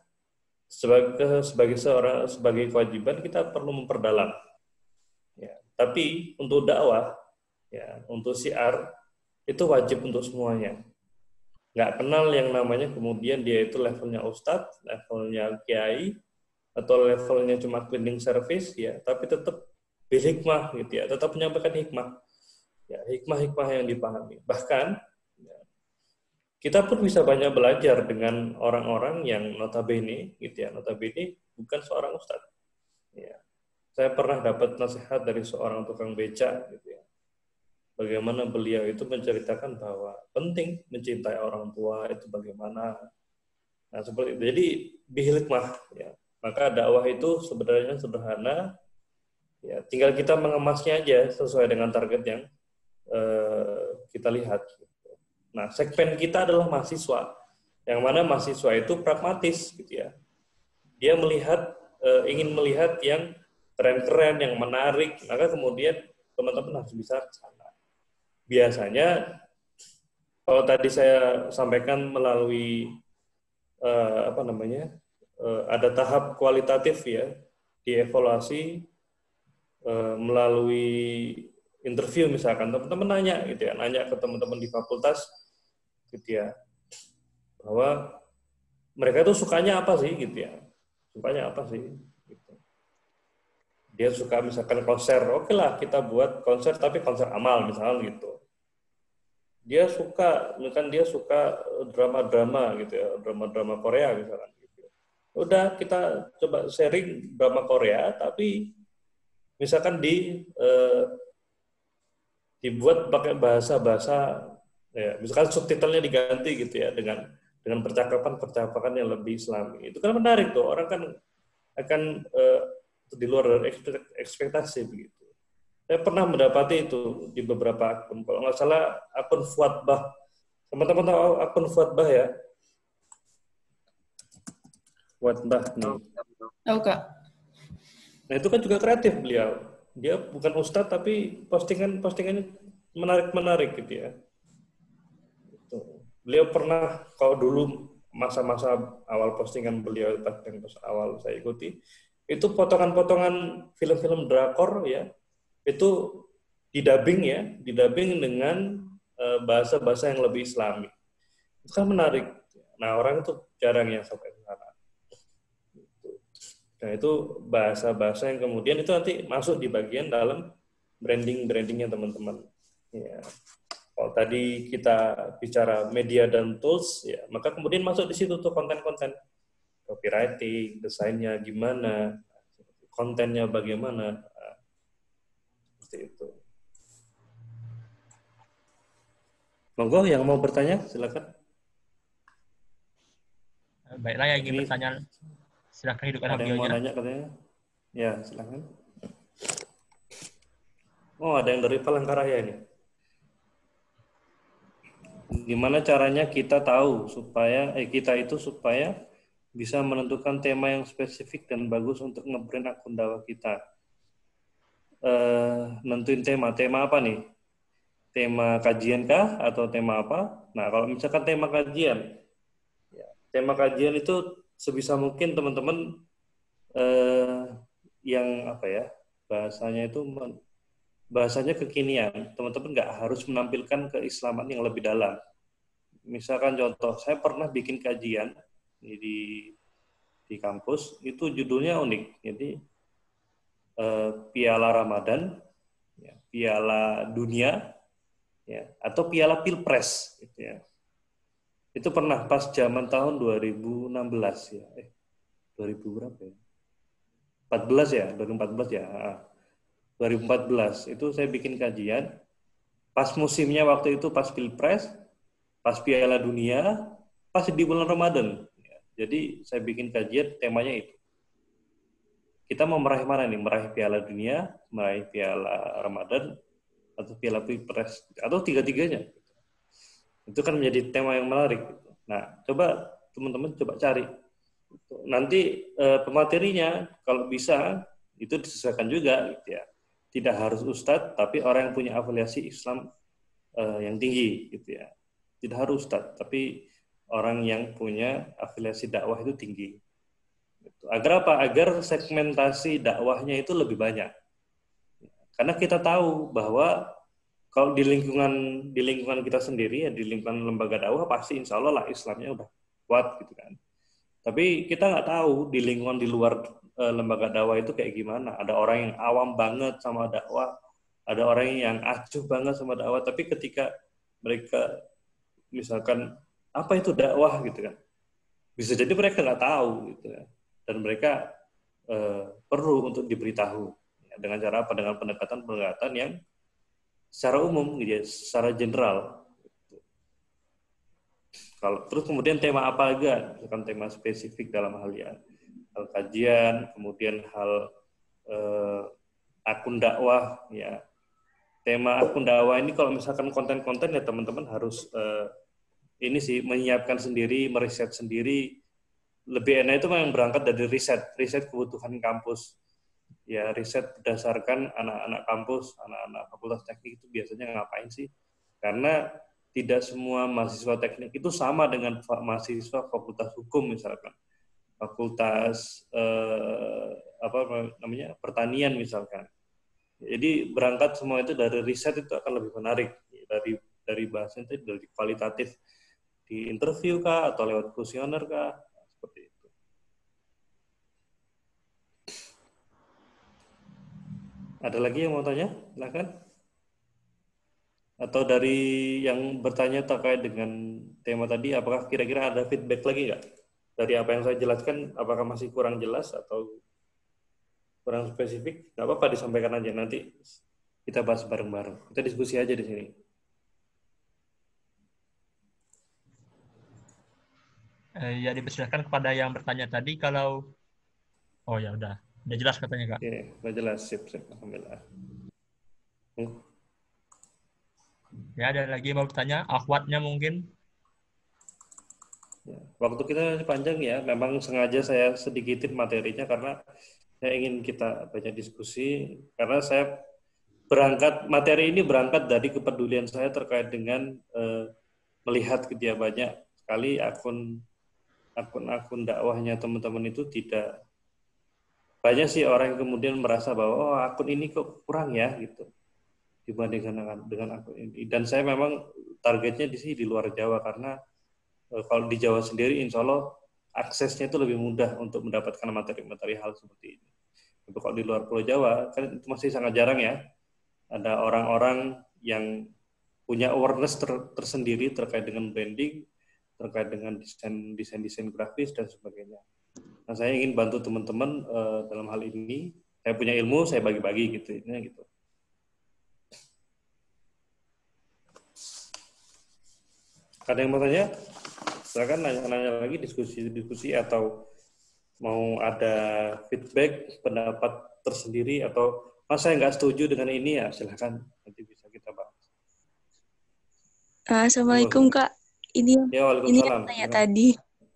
sebagai kewajiban kita perlu memperdalam. Ya, tapi untuk dakwah, ya, untuk syiar itu wajib untuk semuanya. Nggak kenal yang namanya kemudian dia itu levelnya ustadz, levelnya kiai, atau levelnya cuma cleaning service, ya, tapi tetap bil hikmah, gitu ya, tetap menyampaikan hikmah, ya, hikmah-hikmah yang dipahami. Bahkan ya, kita pun bisa banyak belajar dengan orang-orang yang notabene, gitu ya, notabene bukan seorang ustadz. Ya. Saya pernah dapat nasihat dari seorang tukang beca, gitu ya. Bagaimana beliau itu menceritakan bahwa penting mencintai orang tua itu bagaimana. Nah, seperti itu. Jadi bihikmah, ya. Maka dakwah itu sebenarnya sederhana. Ya, tinggal kita mengemasnya aja sesuai dengan target yang kita lihat. Nah, segmen kita adalah mahasiswa. Yang mana mahasiswa itu pragmatis, gitu ya. Dia ingin melihat yang keren-keren, yang menarik, maka kemudian teman-teman harus bisa ke sana. Biasanya, kalau tadi saya sampaikan melalui ada tahap kualitatif ya, dievaluasi melalui interview misalkan, teman-teman nanya gitu ya, nanya ke teman-teman di fakultas gitu ya, bahwa mereka itu sukanya apa sih gitu ya, sukanya apa sih. Dia suka misalkan konser, oke lah kita buat konser tapi konser amal misalnya gitu. Dia suka drama-drama gitu ya, drama-drama Korea misalkan gitu. Udah kita coba sharing drama Korea tapi misalkan dibuat pakai bahasa ya, misalkan subtitlenya diganti gitu ya dengan percakapan yang lebih Islami. Itu kan menarik tuh, orang kan akan di luar dari ekspektasi begitu. Saya pernah mendapati itu di beberapa akun. Kalau nggak salah akun Fuadbah. Teman-teman tahu akun Fuadbah ya? Fuadbah nih. Tahu, Kak. Nah itu kan juga kreatif beliau. Dia bukan ustadz tapi postingannya menarik gitu ya. Beliau pernah, kalau dulu masa-masa awal postingan beliau pas awal saya ikuti, itu potongan-potongan film-film drakor ya, itu didubbing dengan bahasa-bahasa yang lebih Islami. Itu kan menarik. Nah, orang itu jarang yang sampai ke sana. Nah, itu bahasa-bahasa yang kemudian itu nanti masuk di bagian dalam brandingnya teman-teman. Ya. Kalau tadi kita bicara media dan tools, ya, maka kemudian masuk di situ tuh konten-konten. Copywriting, desainnya gimana, kontennya bagaimana, seperti itu. Monggo yang mau bertanya, silakan. Baiklah, yang ingin bertanya, silakan hidupkan Ada yang mau audionya. nanya katanya? Ya, silakan. Oh, ada yang dari Palangkaraya ini. Gimana caranya kita tahu supaya bisa menentukan tema yang spesifik dan bagus untuk nge-brand akun dakwah kita? Nentuin tema apa nih? Tema kajian kah atau tema apa? Nah, kalau misalkan tema kajian, ya, tema kajian itu sebisa mungkin teman-teman yang apa ya, bahasanya kekinian. Teman-teman nggak harus menampilkan keislaman yang lebih dalam. Misalkan contoh, saya pernah bikin kajian di kampus, itu judulnya unik. Jadi Piala Ramadan, ya, Piala Dunia, ya, atau Piala Pilpres, gitu ya. Itu pernah pas zaman tahun 2016 ya. 2000 berapa ya? 14 ya, 2014 ya. 2014 itu saya bikin kajian. Pas musimnya waktu itu pas Pilpres, pas Piala Dunia, pas di bulan Ramadan. Jadi saya bikin kajian temanya itu. Kita mau meraih mana nih? Meraih Piala Dunia, meraih Piala Ramadan, atau Piala Pilpres, atau tiga-tiganya. Itu kan menjadi tema yang menarik. Nah, coba teman-teman coba cari. Nanti pematerinya kalau bisa itu disesuaikan juga, gitu ya. Tidak harus ustadz, tapi orang yang punya afiliasi Islam yang tinggi, gitu ya. Tidak harus ustadz, tapi orang yang punya afiliasi dakwah itu tinggi. Agar apa? Agar segmentasi dakwahnya itu lebih banyak. Karena kita tahu bahwa kalau di lingkungan kita sendiri, ya di lingkungan lembaga dakwah pasti insya Allah lah Islamnya udah kuat gitu kan. Tapi kita nggak tahu di lingkungan di luar lembaga dakwah itu kayak gimana. Ada orang yang awam banget sama dakwah, ada orang yang acuh banget sama dakwah. Tapi ketika mereka misalkan apa itu dakwah gitu kan, bisa jadi mereka nggak tahu gitu ya. Dan mereka perlu untuk diberitahu ya, dengan cara apa? Dengan pendekatan yang secara umum, gitu ya, secara general. Gitu. Terus kemudian tema apa aja? Misalkan tema spesifik dalam hal ya, hal kajian, kemudian hal akun dakwah, ya. Tema akun dakwah ini kalau misalkan konten-konten ya teman-teman harus ini sih menyiapkan sendiri, meriset sendiri. Lebih enak itu memang berangkat dari riset kebutuhan kampus. Ya, riset berdasarkan anak-anak kampus, anak-anak fakultas teknik itu biasanya ngapain sih? Karena tidak semua mahasiswa teknik itu sama dengan mahasiswa fakultas hukum misalkan. Fakultas pertanian misalkan. Jadi berangkat semua itu dari riset itu akan lebih menarik. Dari bahasanya itu dari kualitatif. Di interview kah atau lewat kuesioner kah? Seperti itu. Ada lagi yang mau tanya? Silakan. Atau dari yang bertanya terkait dengan tema tadi, apakah kira-kira ada feedback lagi nggak? Dari apa yang saya jelaskan, apakah masih kurang jelas atau kurang spesifik? Nggak apa-apa, disampaikan aja. Nanti kita bahas bareng-bareng. Kita diskusi aja di sini. Ya dipersilakan kepada yang bertanya tadi kalau ya udah jelas katanya Kak. Oke, udah jelas, sip, alhamdulillah. Ya ada lagi yang mau bertanya, akhwatnya mungkin. Ya, waktu kita panjang ya, memang sengaja saya sedikitin materinya karena saya ingin kita banyak diskusi, karena saya materi ini berangkat dari kepedulian saya terkait dengan melihat dia banyak sekali akun dakwahnya teman-teman itu tidak banyak sih orang yang kemudian merasa bahwa akun ini kok kurang ya gitu dibandingkan dengan akun ini. Dan saya memang targetnya di sini di luar Jawa karena kalau di Jawa sendiri insya Allah aksesnya itu lebih mudah untuk mendapatkan materi-materi hal seperti ini. Tapi kalau di luar Pulau Jawa kan itu masih sangat jarang ya. Ada orang-orang yang punya awareness tersendiri terkait dengan branding, terkait dengan desain grafis dan sebagainya. Nah, saya ingin bantu teman-teman dalam hal ini. Saya punya ilmu, saya bagi-bagi gitu. Ada yang mau tanya? Silakan nanya lagi, diskusi atau mau ada feedback, pendapat tersendiri atau Mas saya nggak setuju dengan ini ya silakan nanti bisa kita bahas. Assalamualaikum Kak. Ini yang tanya tadi.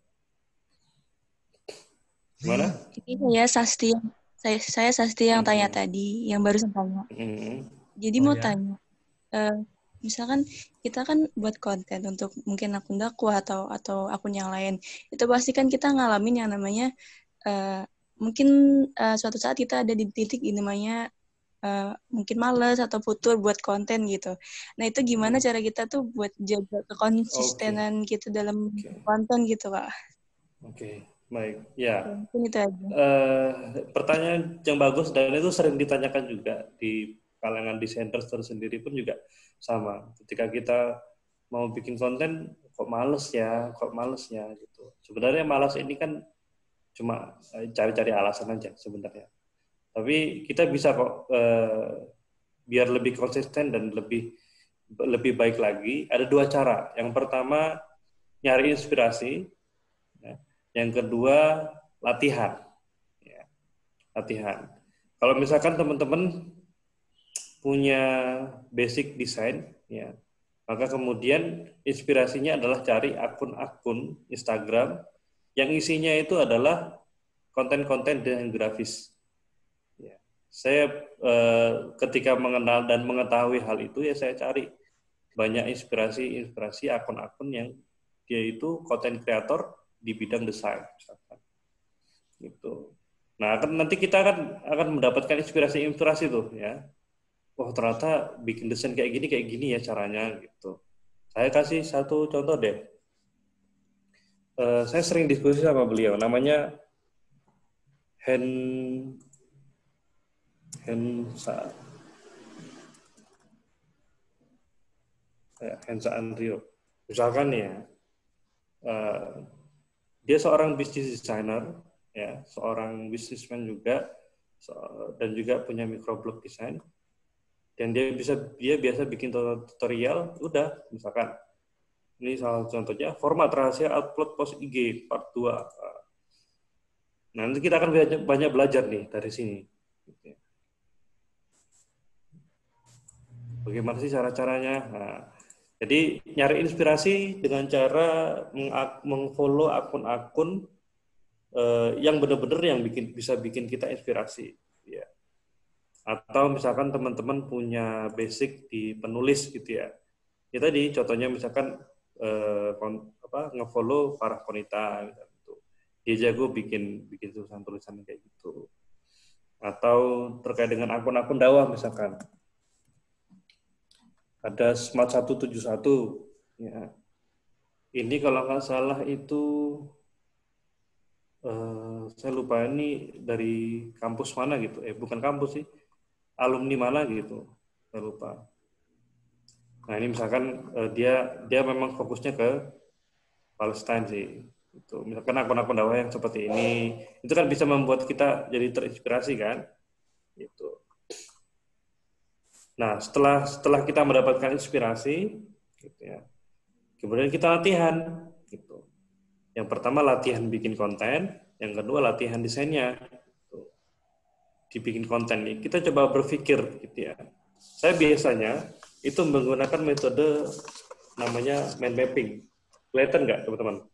Gimana? Ini saya Sasti yang tanya tadi, yang baru tanya. Jadi mau tanya, misalkan kita kan buat konten untuk mungkin akun dakwah atau akun yang lain, itu pasti kan kita ngalamin yang namanya mungkin suatu saat kita ada di titik ini namanya mungkin malas atau futur buat konten gitu. Nah itu gimana cara kita tuh buat jaga kekonsistenan gitu dalam konten gitu Kak? Oke. Baik, ya. Mungkin itu aja. Pertanyaan yang bagus dan itu sering ditanyakan juga di kalangan desainer tersendiri pun juga sama. Ketika kita mau bikin konten kok males ya gitu. Sebenarnya malas ini kan cuma cari-cari alasan aja sebenarnya. Tapi kita bisa kok biar lebih konsisten dan lebih baik lagi. Ada 2 cara. Yang pertama nyari inspirasi, ya. Yang kedua latihan. Ya. Latihan. Kalau misalkan teman-teman punya basic desain, ya, maka kemudian inspirasinya adalah cari akun-akun Instagram yang isinya itu adalah konten-konten desain grafis. Ya. Saya ketika mengenal dan mengetahui hal itu, ya saya cari banyak inspirasi akun-akun yang dia itu konten kreator di bidang desain, misalkan. Gitu. Nah, nanti kita akan mendapatkan inspirasi tuh, ya. Wah, ternyata bikin desain kayak gini ya caranya gitu. Saya kasih satu contoh deh. Saya sering diskusi sama beliau, namanya Hensa Andrio. Misalkan ya, dia seorang bisnis designer, ya, seorang businessman juga, dan juga punya microblog desain. Dan dia biasa bikin tutorial, udah, misalkan ini salah contohnya format rahasia upload post IG part 2. Nah, nanti kita akan banyak belajar nih dari sini. Bagaimana sih cara-caranya? Nah, jadi nyari inspirasi dengan cara mengfollow akun-akun yang benar-benar yang bisa bikin kita inspirasi. Ya. Atau misalkan teman-teman punya basic di penulis gitu ya. Ya tadi contohnya misalkan nge-follow Farah Konita gitu. Dia jago bikin tulisan kayak gitu. Atau terkait dengan akun-akun dakwah misalkan. Ada Smart 171 ya. Ini kalau nggak salah itu saya lupa ini dari kampus mana gitu. Bukan kampus sih. Alumni mana gitu, saya lupa. Nah ini misalkan dia memang fokusnya ke Palestine sih. Itu misalkan akun-akun dakwah yang seperti ini, itu kan bisa membuat kita jadi terinspirasi kan, gitu. Nah setelah kita mendapatkan inspirasi, gitu ya, kemudian kita latihan, gitu. Yang pertama latihan bikin konten, yang kedua latihan desainnya. Dibikin konten nih, kita coba berpikir gitu ya. Saya biasanya itu menggunakan metode namanya mind mapping. Kelihatan nggak teman-teman?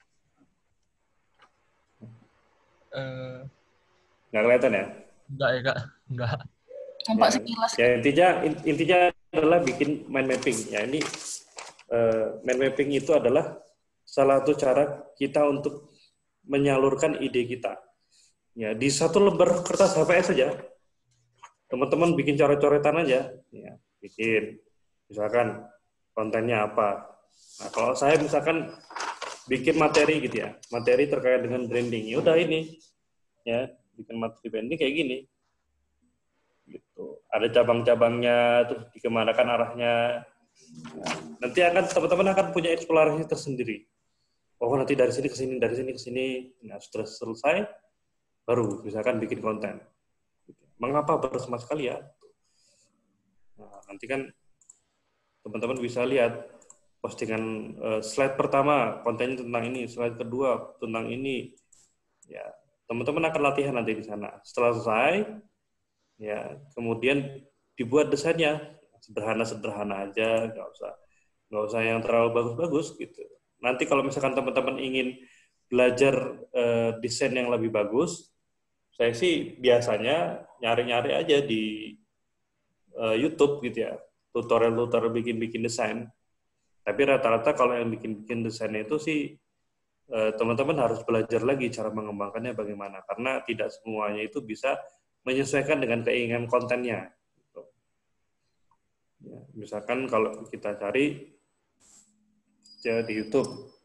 Nggak kelihatan ya? Enggak ya kak, enggak. Nampak sekilas. Ya intinya adalah bikin mind mapping. Ya ini mind mapping itu adalah salah satu cara kita untuk menyalurkan ide kita. Ya, di satu lembar kertas HVS saja, teman-teman bikin coret-coretan aja, ya, bikin, misalkan kontennya apa. Nah, kalau saya misalkan bikin materi gitu ya, materi terkait dengan branding, ya udah ini, ya, bikin materi branding kayak gini, gitu. Ada cabang-cabangnya, terus dikemanakan arahnya. Nah, nanti teman-teman akan punya eksplorasi tersendiri. Oh, nanti dari sini ke sini, dari sini ke sini. Nah, setelah selesai, baru misalkan bikin konten. Mengapa bersama sekali ya? Nah, nanti kan teman-teman bisa lihat postingan slide pertama kontennya tentang ini, slide kedua tentang ini. Ya, teman-teman akan latihan nanti di sana. Setelah selesai, ya kemudian dibuat desainnya sederhana-sederhana aja, nggak usah yang terlalu bagus-bagus gitu. Nanti kalau misalkan teman-teman ingin belajar desain yang lebih bagus, saya sih biasanya nyari-nyari aja di YouTube gitu ya, tutorial bikin desain. Tapi rata-rata kalau yang bikin desainnya itu sih teman-teman harus belajar lagi cara mengembangkannya bagaimana, karena tidak semuanya itu bisa menyesuaikan dengan keinginan kontennya. Gitu. Ya, misalkan kalau kita cari ya, di YouTube.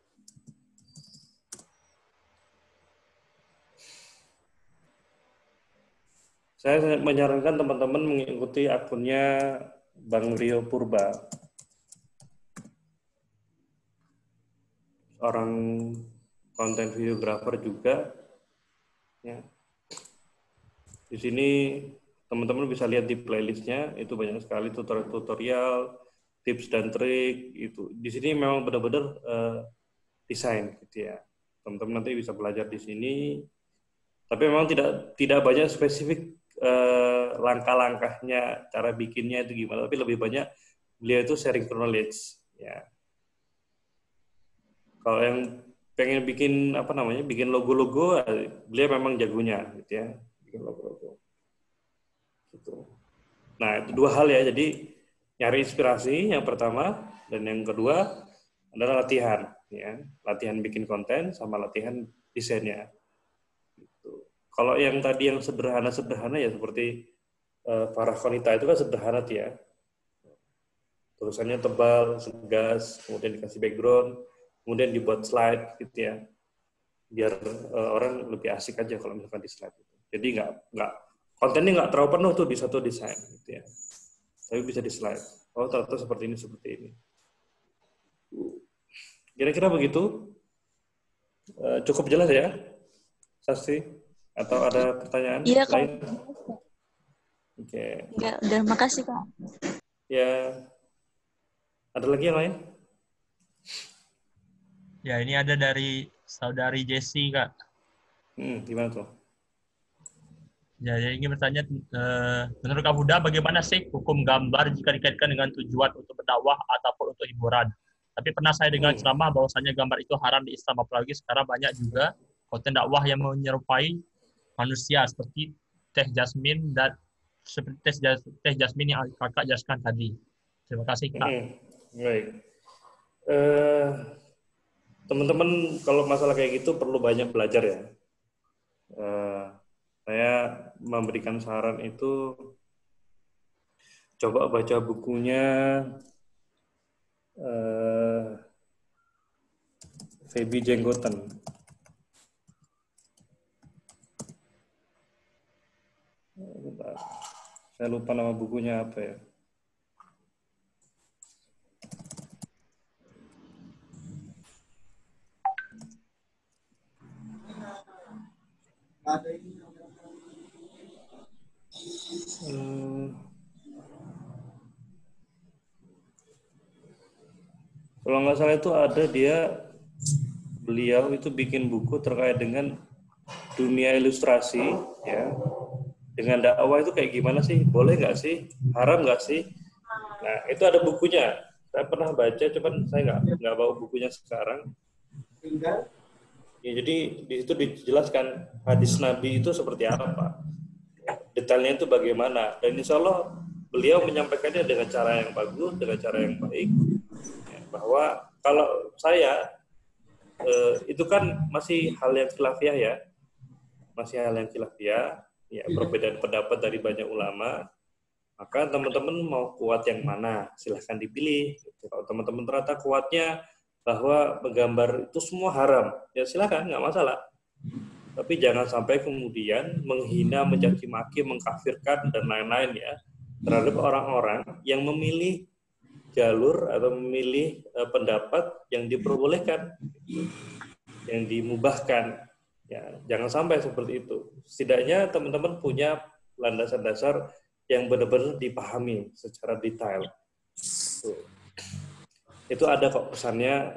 Saya menyarankan teman-teman mengikuti akunnya Bang Rio Purba. orang konten videographer juga. Ya. Di sini teman-teman bisa lihat di playlistnya, itu banyak sekali tutorial, tips dan trik. Itu di sini memang benar-benar desain, gitu ya. Teman-teman nanti bisa belajar di sini. Tapi memang tidak banyak spesifik langkah-langkahnya, cara bikinnya itu gimana. Tapi lebih banyak beliau itu sharing knowledge. Ya. Kalau yang pengen bikin bikin logo-logo, beliau memang jagonya, gitu ya, bikin logo-logo. Gitu. Nah, itu dua hal ya. Jadi nyari inspirasi yang pertama, dan yang kedua adalah latihan, ya, latihan bikin konten sama latihan desainnya. Gitu. Kalau yang tadi yang sederhana ya seperti Farah Konita itu kan sederhana ya. Tulisannya tebal, tegas, kemudian dikasih background, kemudian dibuat slide gitu ya, biar orang lebih asik aja kalau misalkan di slide itu. Jadi nggak kontennya nggak terlalu penuh tuh di satu desain gitu ya, tapi bisa di slide. Oh ternyata seperti ini. Kira-kira begitu. Cukup jelas ya, Sasti? Atau ada pertanyaan iya, lain? Oke. Enggak, udah makasih Kak. Ya, ada lagi yang lain? Ya, ini ada dari saudari Jessie, Kak. Gimana tuh? Ya, saya ingin bertanya, menurut Kak Huda, bagaimana sih hukum gambar jika dikaitkan dengan tujuan untuk berdakwah ataupun untuk hiburan? Tapi pernah saya dengar ceramah bahwasanya gambar itu haram di Islam, apalagi sekarang banyak juga konten dakwah yang menyerupai manusia seperti Teh Jasmine yang Kakak jelaskan tadi. Terima kasih, Kak. Baik. Teman-teman kalau masalah kayak gitu perlu banyak belajar ya. Saya memberikan saran itu coba baca bukunya Feby Jenggoten. Saya lupa nama bukunya apa ya. Kalau nggak salah itu ada beliau itu bikin buku terkait dengan dunia ilustrasi ya, dengan dakwah itu kayak gimana sih, boleh nggak sih, haram nggak sih. Nah itu ada bukunya, saya pernah baca, cuman saya nggak bawa bukunya sekarang. Ya, jadi di situ dijelaskan hadis Nabi itu seperti apa, detailnya itu bagaimana, dan insya Allah beliau menyampaikannya dengan cara yang bagus, dengan cara yang baik. Bahwa kalau saya itu kan masih hal yang khilafiyah ya, ya, perbedaan pendapat dari banyak ulama. Maka teman-teman mau kuat yang mana, silahkan dipilih. Kalau teman-teman ternyata kuatnya bahwa menggambar itu semua haram, ya silahkan, nggak masalah. Tapi jangan sampai kemudian menghina, mencaci maki, mengkafirkan dan lain-lain ya terhadap orang-orang yang memilih jalur atau memilih pendapat yang diperbolehkan, yang dimubahkan. Ya, jangan sampai seperti itu. Setidaknya teman-teman punya landasan dasar yang benar-benar dipahami secara detail. Itu ada kok pesannya,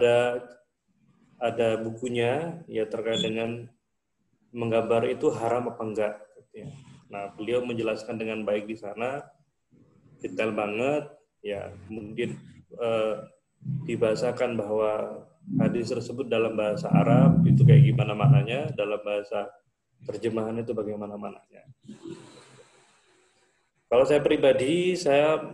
ada bukunya ya terkait dengan menggambar itu haram apa enggak. Nah, beliau menjelaskan dengan baik di sana, detail banget. Ya, kemudian dibahasakan bahwa hadis tersebut dalam bahasa Arab itu kayak gimana maknanya, dalam bahasa terjemahan itu bagaimana maknanya. Kalau saya pribadi, saya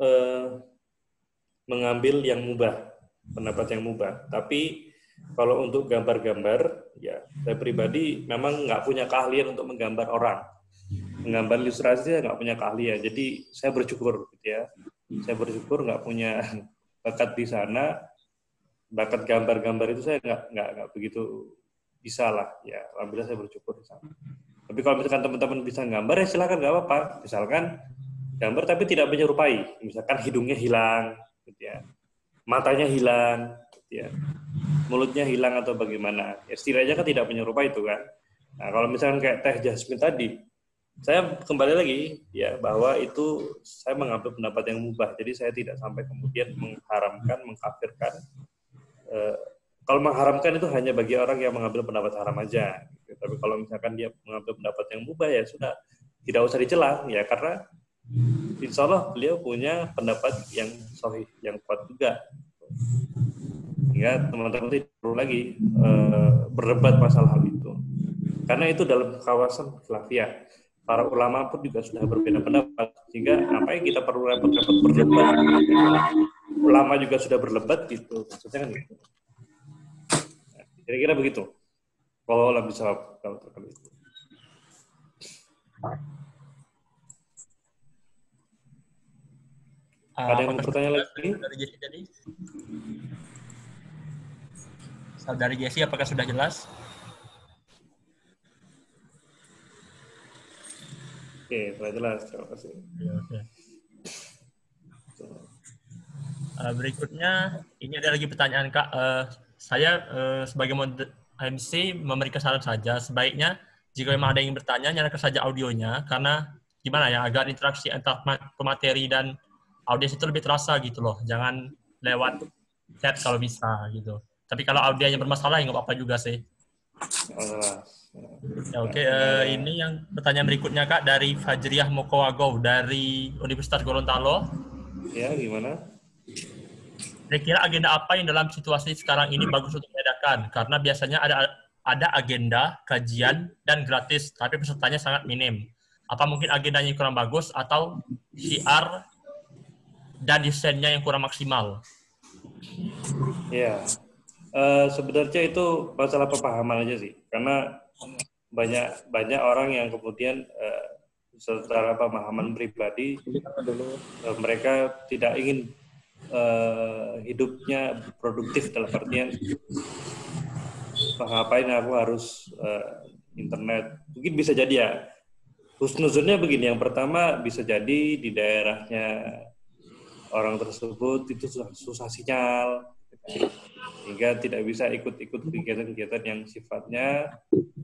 mengambil yang mubah, pendapat yang mubah. Tapi kalau untuk gambar-gambar, ya saya pribadi memang nggak punya keahlian untuk menggambar orang. Menggambar ilustrasi saya nggak punya keahlian, jadi saya bersyukur gitu ya. Saya bersyukur nggak punya bakat di sana, bakat gambar-gambar itu saya nggak begitu bisa lah ya. Alhamdulillah saya bersyukur di sana. Tapi kalau misalkan teman-teman bisa gambar ya silakan, nggak apa-apa. Misalkan gambar tapi tidak menyerupai, misalkan hidungnya hilang, gitu ya, matanya hilang, gitu ya. Mulutnya hilang atau bagaimana. Ya, setidaknya kan tidak menyerupai itu kan. Nah, kalau misalkan kayak teh jasmin tadi, saya kembali lagi ya bahwa itu saya mengambil pendapat yang mubah. Jadi saya tidak sampai kemudian mengharamkan, mengkafirkan. Kalau mengharamkan itu hanya bagi orang yang mengambil pendapat haram aja. Gitu. Tapi kalau misalkan dia mengambil pendapat yang mubah ya sudah, tidak usah dicela ya, karena insya Allah beliau punya pendapat yang sahih, yang kuat juga. Hingga teman-teman tidak perlu lagi berdebat masalah hal itu. Karena itu dalam kawasan khilafiyah. Para ulama pun juga sudah berbeda pendapat. Sehingga apa yang kita perlu repot-repot berdebat. Ulama juga sudah berdebat gitu. Maksudnya kan gitu. Nah, kira-kira begitu. Kalau Allah bisa kalau terkait itu. Ada yang mau bertanya lagi? Saudari Jessi, apakah sudah jelas? Oke, sudah jelas. Terima kasih. Oke. Berikutnya, ini ada lagi pertanyaan Kak. Saya sebagai MC memberikan saran saja. Sebaiknya jika memang ada yang bertanya, nyalakan saja audionya. Karena gimana ya, agar interaksi antara pemateri dan audiens itu lebih terasa gitu loh. Jangan lewat chat kalau bisa gitu. Tapi kalau audionya bermasalah ya nggak apa-apa juga sih. Ya, oke. Ini yang pertanyaan berikutnya Kak dari Fajriah Mokowago dari Universitas Gorontalo. Ya, gimana? Kira-kira agenda apa yang dalam situasi sekarang ini bagus untuk diadakan? Karena biasanya ada agenda, kajian, dan gratis, tapi pesertanya sangat minim. Apa mungkin agendanya kurang bagus atau syiar dan desainnya yang kurang maksimal? Ya, sebenarnya itu masalah pemahaman aja sih, karena banyak orang yang kemudian secara pemahaman pribadi mereka tidak ingin hidupnya produktif dalam artian ngapain aku harus internet. Mungkin bisa jadi ya husnuzonnya begini, yang pertama bisa jadi di daerahnya orang tersebut itu susah sinyal hingga tidak bisa ikut-ikut kegiatan-kegiatan yang sifatnya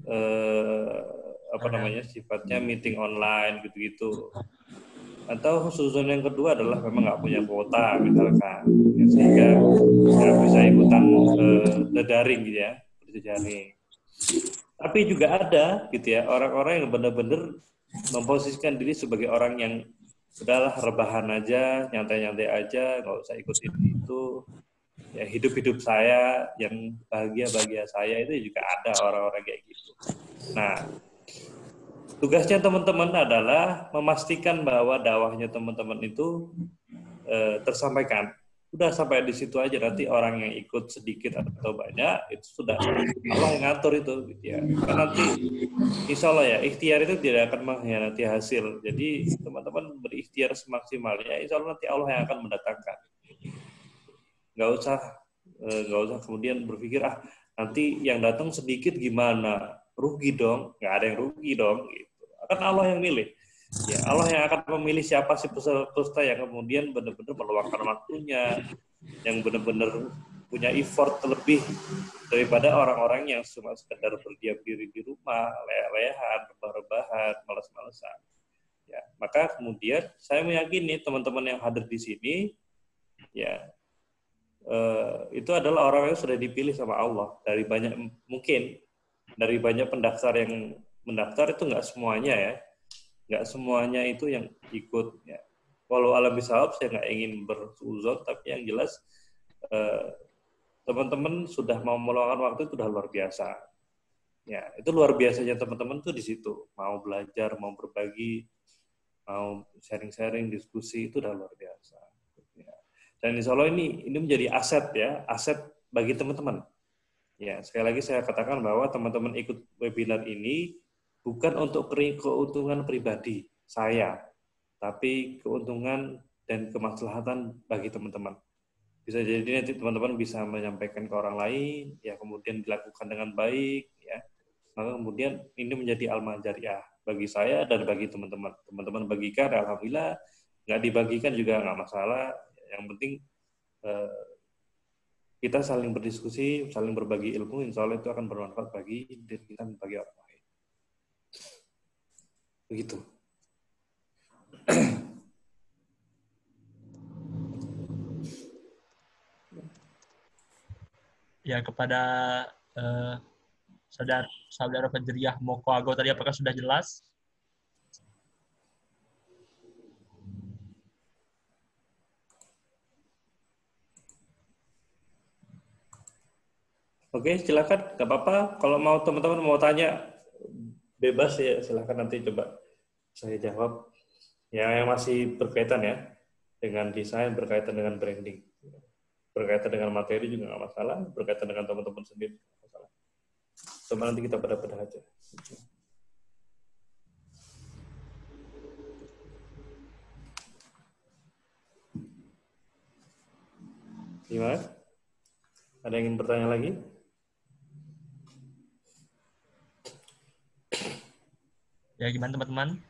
sifatnya meeting online gitu-gitu. Atau husnuzon yang kedua adalah memang nggak punya kuota misalkan, ya, sehingga nggak bisa ikutan daring gitu ya, daring. Tapi juga ada gitu ya orang-orang yang benar-benar memposisikan diri sebagai orang yang sudahlah rebahan aja, nyantai-nyantai aja, nggak usah ikutin itu. Ya hidup saya yang bahagia saya, itu juga ada orang-orang kayak gitu. Nah, tugasnya teman-teman adalah memastikan bahwa dakwahnya teman-teman itu tersampaikan. Udah sampai di situ aja, nanti orang yang ikut sedikit atau banyak itu sudah Allah yang ngatur itu gitu ya. Karena nanti insya Allah ya ikhtiar itu tidak akan mengkhianati hasil. Jadi teman-teman berikhtiar semaksimalnya, insya Allah nanti Allah yang akan mendatangkan. Nggak usah kemudian berpikir nanti yang datang sedikit gimana, rugi dong, nggak ada yang rugi dong gitu. Akan Allah yang milih. Ya, Allah yang akan memilih siapa sih peserta yang kemudian benar-benar meluangkan waktunya, yang benar-benar punya effort lebih daripada orang-orang yang cuma sekedar berdiam diri di rumah, leleh-lehan, rebah-rebahan, malas-malasan. Ya, maka kemudian saya meyakini teman-teman yang hadir di sini, ya itu adalah orang yang sudah dipilih sama Allah dari banyak pendaftar yang mendaftar itu nggak semuanya ya. Nggak semuanya itu yang ikut ya. Walau alam bisawab saya nggak ingin bersuzon, tapi yang jelas teman-teman sudah mau meluangkan waktu itu sudah luar biasa. Ya, itu luar biasanya teman-teman tuh di situ. Mau belajar, mau berbagi, mau sharing-sharing, diskusi, itu udah luar biasa. Ya. Dan insya Allah ini menjadi aset ya, aset bagi teman-teman. Ya, sekali lagi saya katakan bahwa teman-teman ikut webinar ini bukan untuk keuntungan pribadi saya, tapi keuntungan dan kemaslahatan bagi teman-teman. Bisa jadi nanti teman-teman bisa menyampaikan ke orang lain, ya kemudian dilakukan dengan baik, ya. Maka kemudian ini menjadi alma jariah bagi saya dan bagi teman-teman. Teman-teman bagikan, alhamdulillah. Nggak dibagikan juga nggak masalah. Yang penting kita saling berdiskusi, saling berbagi ilmu, insya Allah itu akan bermanfaat bagi diri kita dan bagi orang lain. Begitu. Ya, kepada saudara Fajriyah Mokoago tadi, apakah sudah jelas? Oke, silakan, nggak apa-apa. Kalau mau teman-teman mau tanya, bebas ya, silakan nanti coba saya jawab. Ya, yang masih berkaitan ya dengan desain, berkaitan dengan branding, berkaitan dengan materi juga nggak masalah, berkaitan dengan teman-teman sendiri nggak masalah. Coba nanti kita bedah-bedah aja. Gimana? Ada yang ingin bertanya lagi? Ya, gimana teman-teman?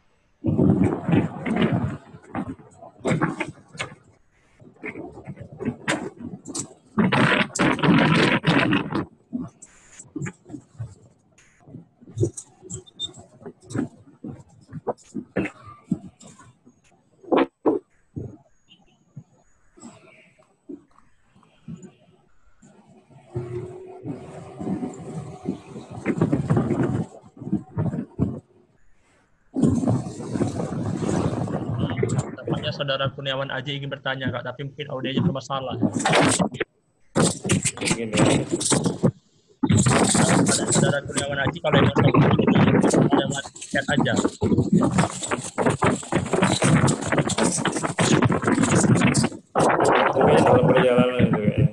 Tampaknya Saudara Kurniawan Aji ingin bertanya, Kak, tapi mungkin audionya bermasalah. Mungkin ya. Saudara Kurniawan Aji, kalau yang mau lewat chat aja. Oke, dalam perjalanan itu ya.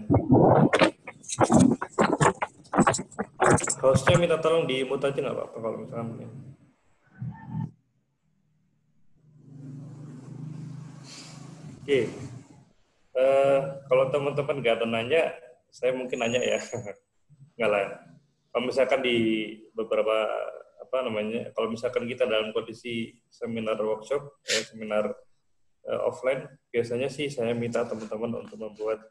Hostnya minta tolong di-mute aja nggak apa-apa kalau misalkan. Oke. Kalau teman-teman nggak ada nanya, saya mungkin nanya ya. Nggak lah. Kalau misalkan di beberapa kalau misalkan kita dalam kondisi seminar workshop, seminar offline, biasanya sih saya minta teman-teman untuk membuat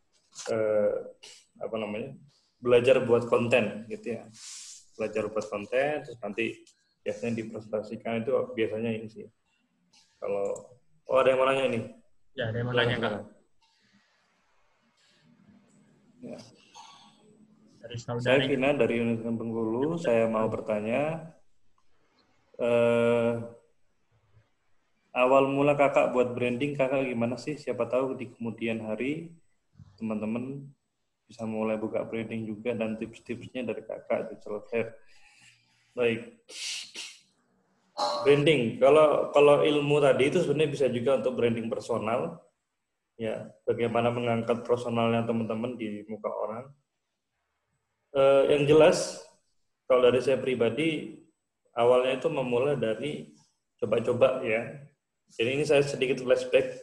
belajar buat konten gitu ya. Belajar buat konten, terus nanti biasanya dipresentasikan itu biasanya ini sih. Kalau ada yang mau nanya nih? Ya, ada yang mau nanya, Kak. Ya. Dari saudara. Saya Vina dari Universitas Bengkulu. Saya mau bertanya, awal mula kakak buat branding, kakak gimana sih? Siapa tahu di kemudian hari teman-teman bisa mulai buka branding juga, dan tips-tipsnya dari kakak itu selesai. Baik. Branding, kalau ilmu tadi itu sebenarnya bisa juga untuk branding personal. Ya, bagaimana mengangkat personalnya teman-teman di muka orang. Yang jelas, kalau dari saya pribadi, awalnya itu memulai dari coba-coba ya. Jadi ini saya sedikit flashback.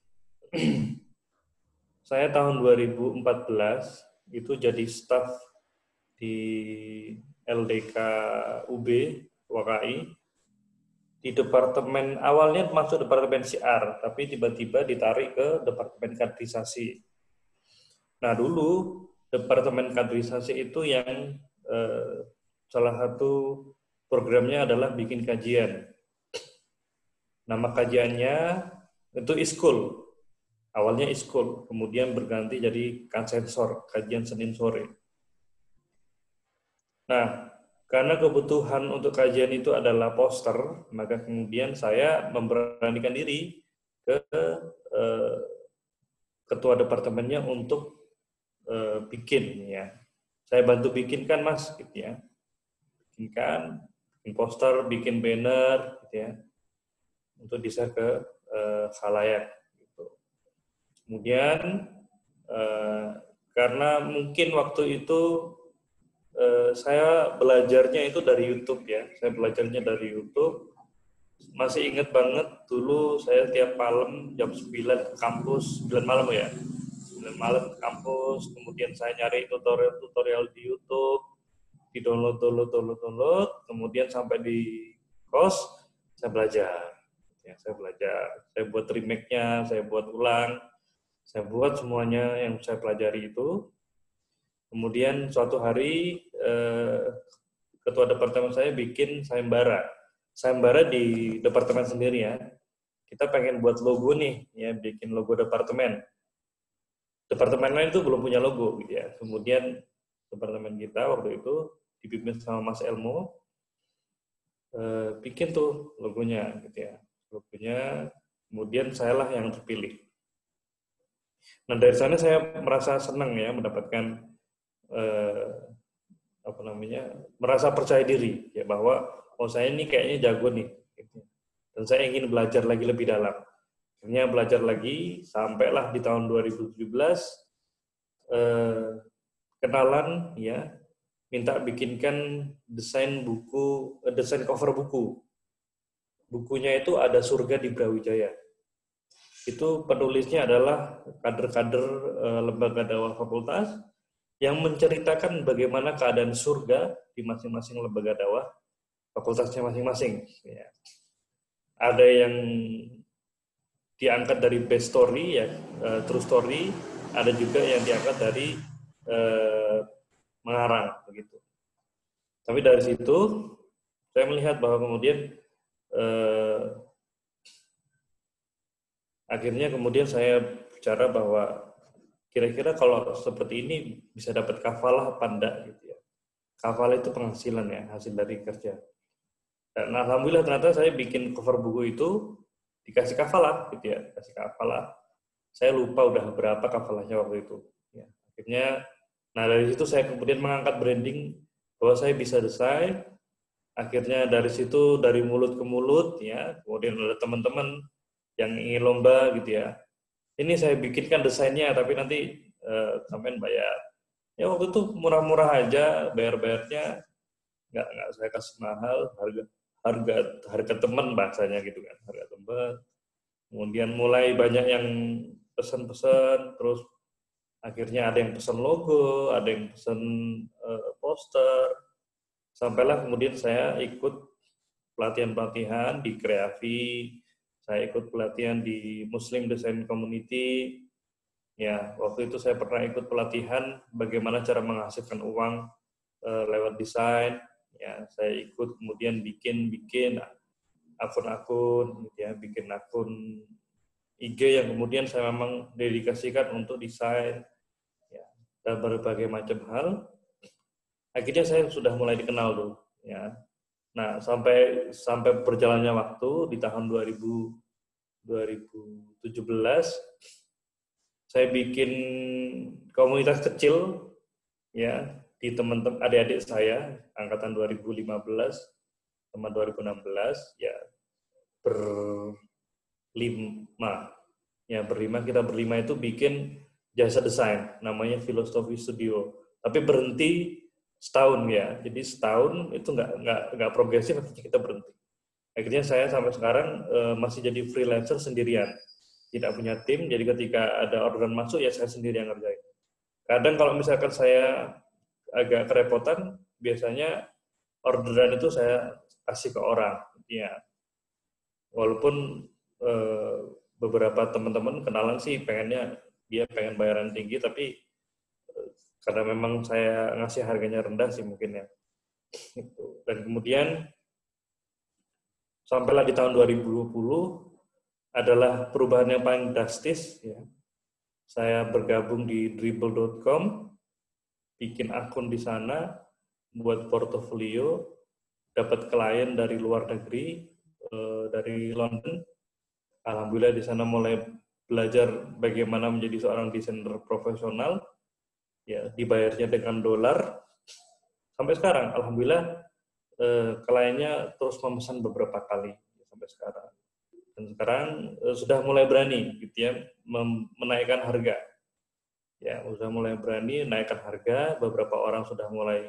Saya tahun 2014 itu jadi staf di LDK UB WKI. Di departemen, awalnya masuk departemen CR, tapi tiba-tiba ditarik ke departemen kaderisasi. Nah dulu departemen kaderisasi itu yang salah satu programnya adalah bikin kajian. Nama kajiannya itu iskul. Awalnya iskul, kemudian berganti jadi kansensor, kajian Senin sore. Nah, karena kebutuhan untuk kajian itu adalah poster, maka kemudian saya memberanikan diri ke ketua departemennya untuk bikin ya. Saya bantu bikinkan Mas gitu ya. Bikin poster, bikin banner gitu ya. Untuk bisa ke khalayak gitu. Kemudian karena mungkin waktu itu saya belajarnya itu dari YouTube ya. Saya belajarnya dari YouTube. Masih ingat banget dulu saya tiap malam jam 9 ke kampus, 9 malam ya. 9 malam ke kampus, kemudian saya nyari tutorial di YouTube, di-download, kemudian sampai di kos, saya belajar. Ya, saya buat remake-nya, saya buat ulang, saya buat semuanya yang saya pelajari itu. Kemudian suatu hari ketua departemen saya bikin sayembara. Sayembara di departemen sendiri ya. Kita pengen buat logo nih, ya bikin logo departemen. Departemen lain itu belum punya logo, gitu ya. Kemudian departemen kita waktu itu dipimpin sama Mas Elmo, bikin tuh logonya, gitu ya. Logonya, kemudian sayalah yang terpilih. Nah dari sana saya merasa senang ya mendapatkan merasa percaya diri ya bahwa saya ini kayaknya jago nih, gitu. Dan saya ingin belajar lagi lebih dalam. Akhirnya belajar lagi, sampailah di tahun 2017 kenalan ya, minta bikinkan desain buku, desain cover buku. Bukunya itu ada Surga di Brawijaya. Itu penulisnya adalah kader-kader lembaga dakwah fakultas yang menceritakan bagaimana keadaan surga di masing-masing lembaga dakwah fakultasnya masing-masing. Ya. Ada yang diangkat dari best story ya, true story, ada juga yang diangkat dari mengarang begitu. Tapi dari situ saya melihat bahwa kemudian akhirnya kemudian saya bicara bahwa kira-kira kalau seperti ini bisa dapat kafalah apa enggak gitu ya. Kafalah itu penghasilan ya, hasil dari kerja. Dan alhamdulillah ternyata saya bikin cover buku itu dikasih kafalah gitu ya, kasih kafalah. Saya lupa udah berapa kafalahnya waktu itu. Ya, akhirnya, nah dari situ saya kemudian mengangkat branding bahwa saya bisa desain. Akhirnya dari situ dari mulut ke mulut ya, kemudian ada teman-teman yang ingin lomba gitu ya. Ini saya bikinkan desainnya, tapi nanti sampean bayar. Ya waktu itu murah-murah aja, bayarnya nggak saya kasih mahal, harga teman bahasanya gitu kan, harga teman. Kemudian mulai banyak yang pesan-pesan, terus akhirnya ada yang pesan logo, ada yang pesan poster, sampailah kemudian saya ikut pelatihan-pelatihan di Kreavi, saya ikut pelatihan di Muslim Design Community. Ya, waktu itu saya pernah ikut pelatihan bagaimana cara menghasilkan uang lewat desain. Ya, saya ikut kemudian bikin akun-akun, gitu ya, bikin akun IG yang kemudian saya memang dedikasikan untuk desain, ya, dan berbagai macam hal. Akhirnya saya sudah mulai dikenal tuh, ya. Nah, sampai berjalannya waktu di tahun 2017 saya bikin komunitas kecil ya di teman-teman adik-adik saya angkatan 2015 sama 2016 ya kita berlima itu bikin jasa desain namanya Filosofi Studio, tapi berhenti setahun ya, jadi setahun itu nggak progresif, akhirnya kita berhenti. Akhirnya saya sampai sekarang masih jadi freelancer sendirian, tidak punya tim, jadi ketika ada orderan masuk ya saya sendiri yang ngerjain. Kadang kalau misalkan saya agak kerepotan, biasanya orderan itu saya kasih ke orang, ya. Walaupun beberapa teman-teman kenalan sih dia pengen bayaran tinggi, tapi karena memang saya ngasih harganya rendah sih mungkin ya. Dan kemudian sampailah di tahun 2020 adalah perubahan yang paling drastis ya. Saya bergabung di Dribbble.com, bikin akun di sana, buat portofolio, dapat klien dari luar negeri, dari London. Alhamdulillah di sana mulai belajar bagaimana menjadi seorang desainer profesional. Ya, dibayarnya dengan dolar. Sampai sekarang, alhamdulillah kliennya terus memesan beberapa kali sampai sekarang. Dan sekarang sudah mulai berani gitu ya menaikkan harga. Ya, sudah mulai berani naikkan harga, beberapa orang sudah mulai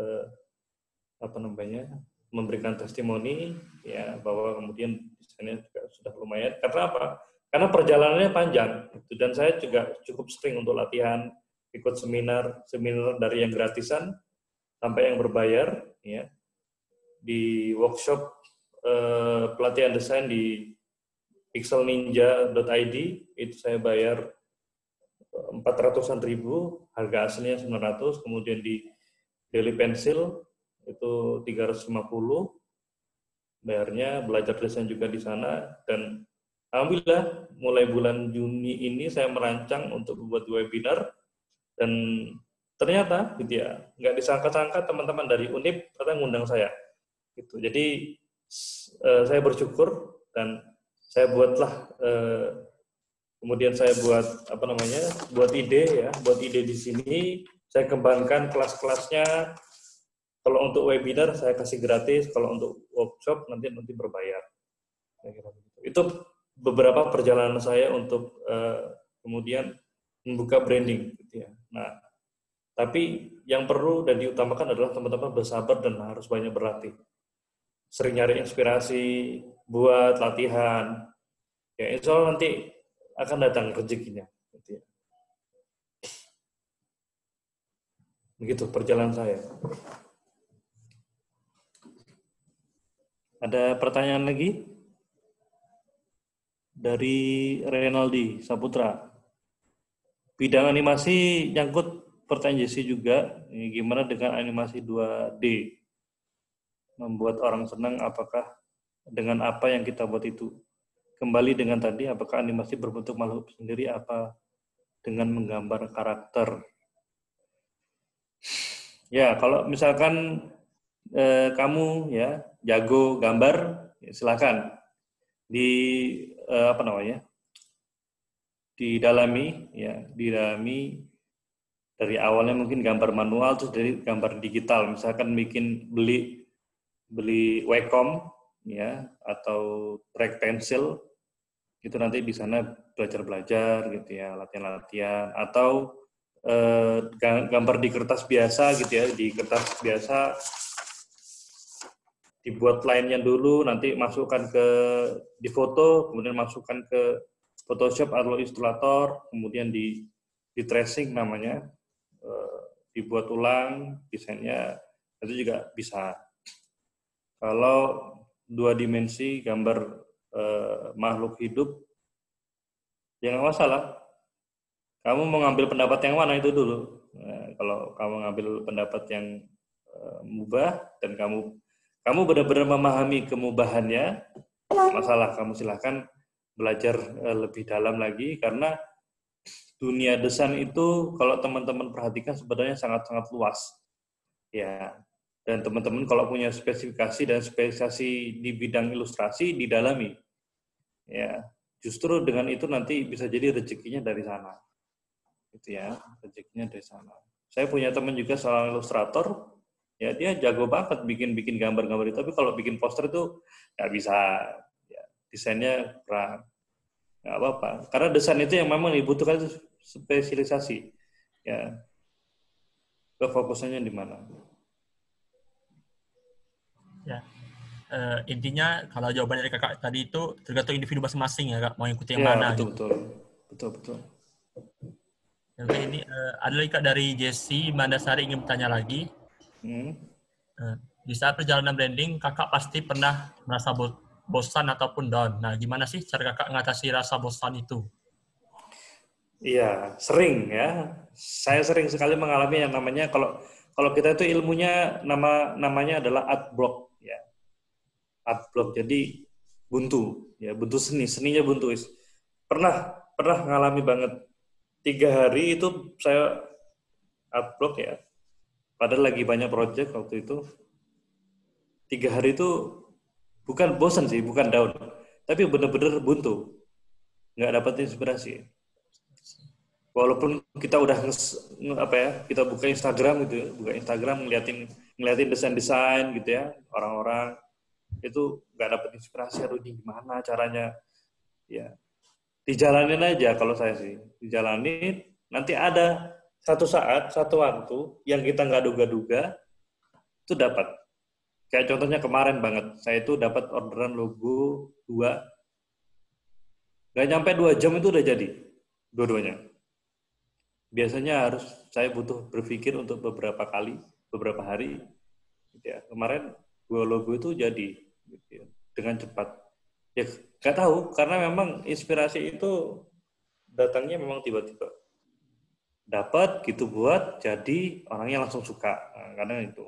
memberikan testimoni ya bahwa kemudian desainnya juga sudah lumayan. Karena apa? Karena perjalanannya panjang gitu. Dan saya juga cukup sering untuk latihan, ikut seminar dari yang gratisan sampai yang berbayar ya. Di workshop pelatihan desain di pixelninja.id itu saya bayar 400-an ribu, harga aslinya 900, kemudian di Daily Pencil itu 350, bayarnya, belajar desain juga di sana, dan alhamdulillah mulai bulan Juni ini saya merancang untuk membuat webinar, dan ternyata gitu ya, nggak disangka-sangka teman-teman dari UNIP ternyata ngundang saya. Gitu. Jadi saya bersyukur dan saya buatlah kemudian saya buat ide di sini, saya kembangkan kelas-kelasnya. Kalau untuk webinar saya kasih gratis, kalau untuk workshop nanti berbayar. Itu beberapa perjalanan saya untuk kemudian membuka branding, gitu ya. Nah, tapi yang perlu dan diutamakan adalah teman-teman bersabar dan harus banyak berlatih. Sering nyari inspirasi, buat latihan. Ya, insya Allah nanti akan datang rezekinya. Begitu perjalanan saya. Ada pertanyaan lagi? Dari Renaldi Saputra. Bidang animasi nyangkut pertanyaan Jesse juga. Gimana dengan animasi 2D? Membuat orang senang, apakah dengan apa yang kita buat itu? Kembali dengan tadi, apakah animasi berbentuk makhluk sendiri apa dengan menggambar karakter? Ya, kalau misalkan kamu ya jago gambar, ya silakan didalami dari awalnya mungkin gambar manual terus dari gambar digital. Misalkan beli Wacom ya atau track pencil, itu nanti di sana belajar gitu ya, latihan-latihan, atau gambar di kertas biasa gitu ya, di kertas biasa dibuat line-nya dulu, nanti masukkan di foto, kemudian masukkan ke Photoshop atau Illustrator, kemudian di tracing namanya, dibuat ulang desainnya, itu juga bisa. Kalau 2 dimensi gambar makhluk hidup, ya nggak masalah. Kamu mau ngambil pendapat yang mana itu dulu. Nah, kalau kamu ngambil pendapat yang mubah dan kamu benar-benar memahami kemubahannya, masalah, kamu silahkan belajar lebih dalam lagi, karena dunia desain itu kalau teman-teman perhatikan sebenarnya sangat-sangat luas. Ya. Dan teman-teman kalau punya spesifikasi dan spesialisasi di bidang ilustrasi, didalami. Ya, justru dengan itu nanti bisa jadi rezekinya dari sana. Gitu ya, rezekinya dari sana. Saya punya teman juga seorang ilustrator, ya dia jago banget bikin gambar-gambar itu, tapi kalau bikin poster itu nggak bisa, ya, desainnya kurang. Nggak apa-apa, karena desain itu yang memang dibutuhkan itu spesialisasi. Ya, kefokusannya di mana? Ya, intinya kalau jawaban dari kakak tadi itu tergantung individu masing-masing ya kak, mau ikuti yang mana. Betul. Oke, ini ada lagi kak dari Jesse Mandasari ingin bertanya lagi. Di saat perjalanan branding, kakak pasti pernah merasa bosan ataupun down. Nah, gimana sih cara kakak mengatasi rasa bosan itu? Iya, sering ya. Saya sering sekali mengalami yang namanya, kalau kita itu ilmunya namanya adalah art block ya. Art block, jadi buntu ya, buntu seninya buntu. Pernah ngalami banget. 3 hari itu saya art block ya. Padahal lagi banyak project waktu itu. 3 hari itu bukan bosan sih, bukan down, tapi benar-benar buntu, nggak dapat inspirasi. Walaupun kita udah kita buka Instagram gitu, ngeliatin desain gitu ya, orang-orang itu nggak dapat inspirasi. Aduh, ini gimana caranya? Ya, dijalanin aja. Kalau saya sih dijalanin, nanti ada satu waktu yang kita nggak duga-duga itu dapat. Kayak contohnya kemarin banget, saya itu dapat orderan logo 2, nggak nyampe 2 jam itu udah jadi, dua-duanya. Biasanya saya butuh berpikir untuk beberapa hari. Gitu ya. Kemarin 2 logo itu jadi gitu ya, dengan cepat. Ya nggak tahu, karena memang inspirasi itu datangnya memang tiba-tiba. dapat gitu buat jadi orangnya langsung suka. Nah, kadang itu.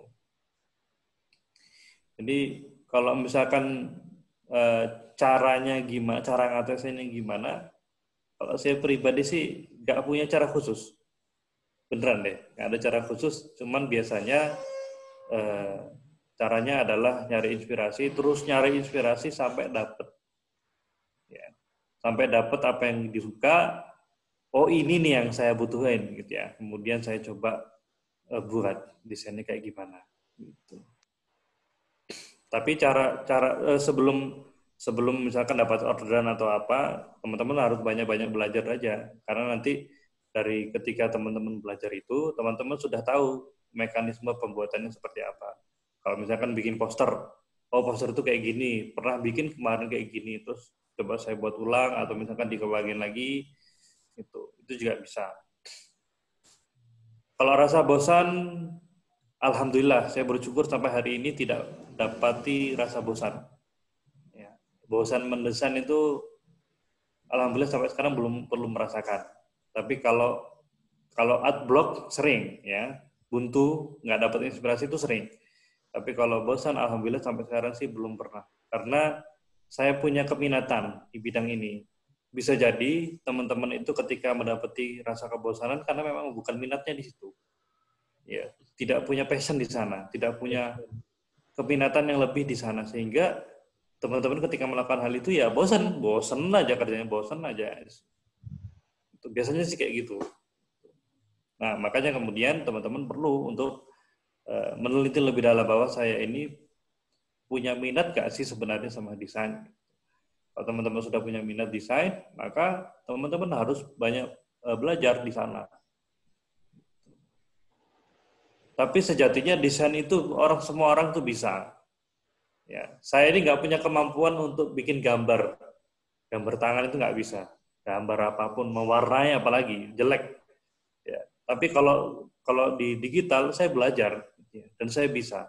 Jadi kalau misalkan caranya gimana, cara ngatasinnya gimana, kalau saya pribadi sih nggak punya cara khusus. Beneran deh, nggak ada cara khusus, cuman biasanya caranya adalah nyari inspirasi, terus nyari inspirasi sampai dapet. Ya. Sampai dapet apa yang disuka, oh ini nih yang saya butuhin gitu ya. Kemudian saya coba buat desainnya kayak gimana gitu. Tapi sebelum misalkan dapat orderan atau apa, teman-teman harus banyak-banyak belajar aja. Karena nanti dari ketika teman-teman belajar itu, teman-teman sudah tahu mekanisme pembuatannya seperti apa. Kalau misalkan bikin poster, oh poster itu kayak gini, pernah bikin kemarin kayak gini, terus coba saya buat ulang atau misalkan dikembangin lagi, itu juga bisa. Kalau rasa bosan, alhamdulillah saya bersyukur sampai hari ini tidak dapati rasa bosan. Ya, bosan mendesain itu alhamdulillah sampai sekarang belum merasakan. Tapi kalau adblock sering ya, buntu nggak dapat inspirasi itu sering. Tapi kalau bosan alhamdulillah sampai sekarang sih belum pernah. Karena saya punya keminatan di bidang ini. Bisa jadi teman-teman itu ketika mendapati rasa kebosanan karena memang bukan minatnya di situ. Ya, tidak punya passion di sana, tidak punya keminatan yang lebih di sana, sehingga teman-teman ketika melakukan hal itu ya bosan aja kerjanya, bosan aja. Itu biasanya sih kayak gitu. Nah, makanya kemudian teman-teman perlu untuk meneliti lebih dalam bahwa saya ini punya minat gak sih sebenarnya sama desain. Kalau teman-teman sudah punya minat desain, maka teman-teman harus banyak belajar di sana. Tapi sejatinya desain itu semua orang tuh bisa. Ya, saya ini nggak punya kemampuan untuk bikin gambar tangan itu nggak bisa. Gambar apapun, mewarnai apalagi jelek. Ya, tapi kalau di digital saya belajar ya, dan saya bisa.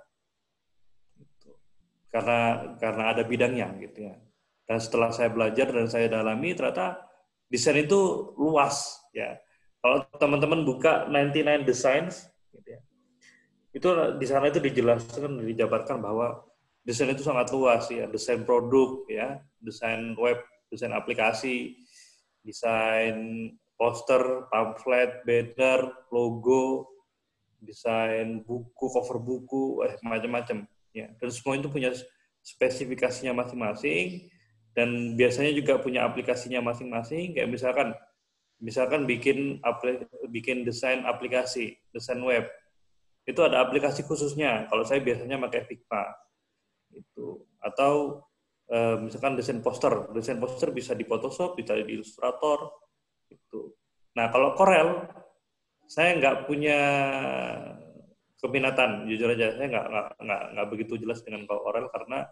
Karena ada bidangnya gitu ya. Dan setelah saya belajar dan saya dalami, ternyata desain itu luas ya. Kalau teman-teman buka 99 Designs gitu ya, itu di sana itu dijelaskan, dijabarkan bahwa desain itu sangat luas ya, desain produk ya, desain web, desain aplikasi, desain poster, pamflet, banner, logo, desain buku, cover buku, macam-macam ya. Dan semua itu punya spesifikasinya masing-masing dan biasanya juga punya aplikasinya masing-masing. Kayak misalkan bikin desain aplikasi, desain web. Itu ada aplikasi khususnya. Kalau saya biasanya pakai Figma. Itu. Atau misalkan desain poster bisa di Photoshop, bisa di Illustrator. Itu. Nah, kalau Corel, saya nggak punya keminatan, jujur aja. Saya nggak begitu jelas dengan Corel karena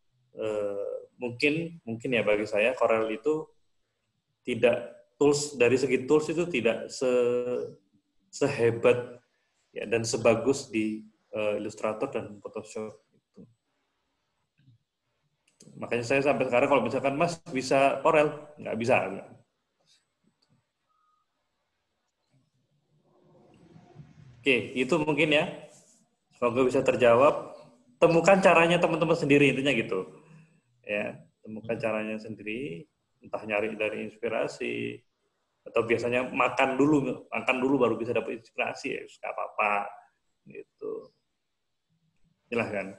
mungkin ya bagi saya Corel itu tidak dari segi tools itu tidak sehebat ya, dan sebagus di Illustrator dan Photoshop itu. Makanya saya sampai sekarang kalau misalkan Mas bisa Corel, nggak bisa. Oke, itu mungkin ya. Semoga bisa terjawab. Temukan caranya teman-teman sendiri, intinya gitu. Ya, temukan caranya sendiri, entah nyari dari inspirasi, atau biasanya makan dulu baru bisa dapat inspirasi, ya nggak apa-apa gitu. Silahkan.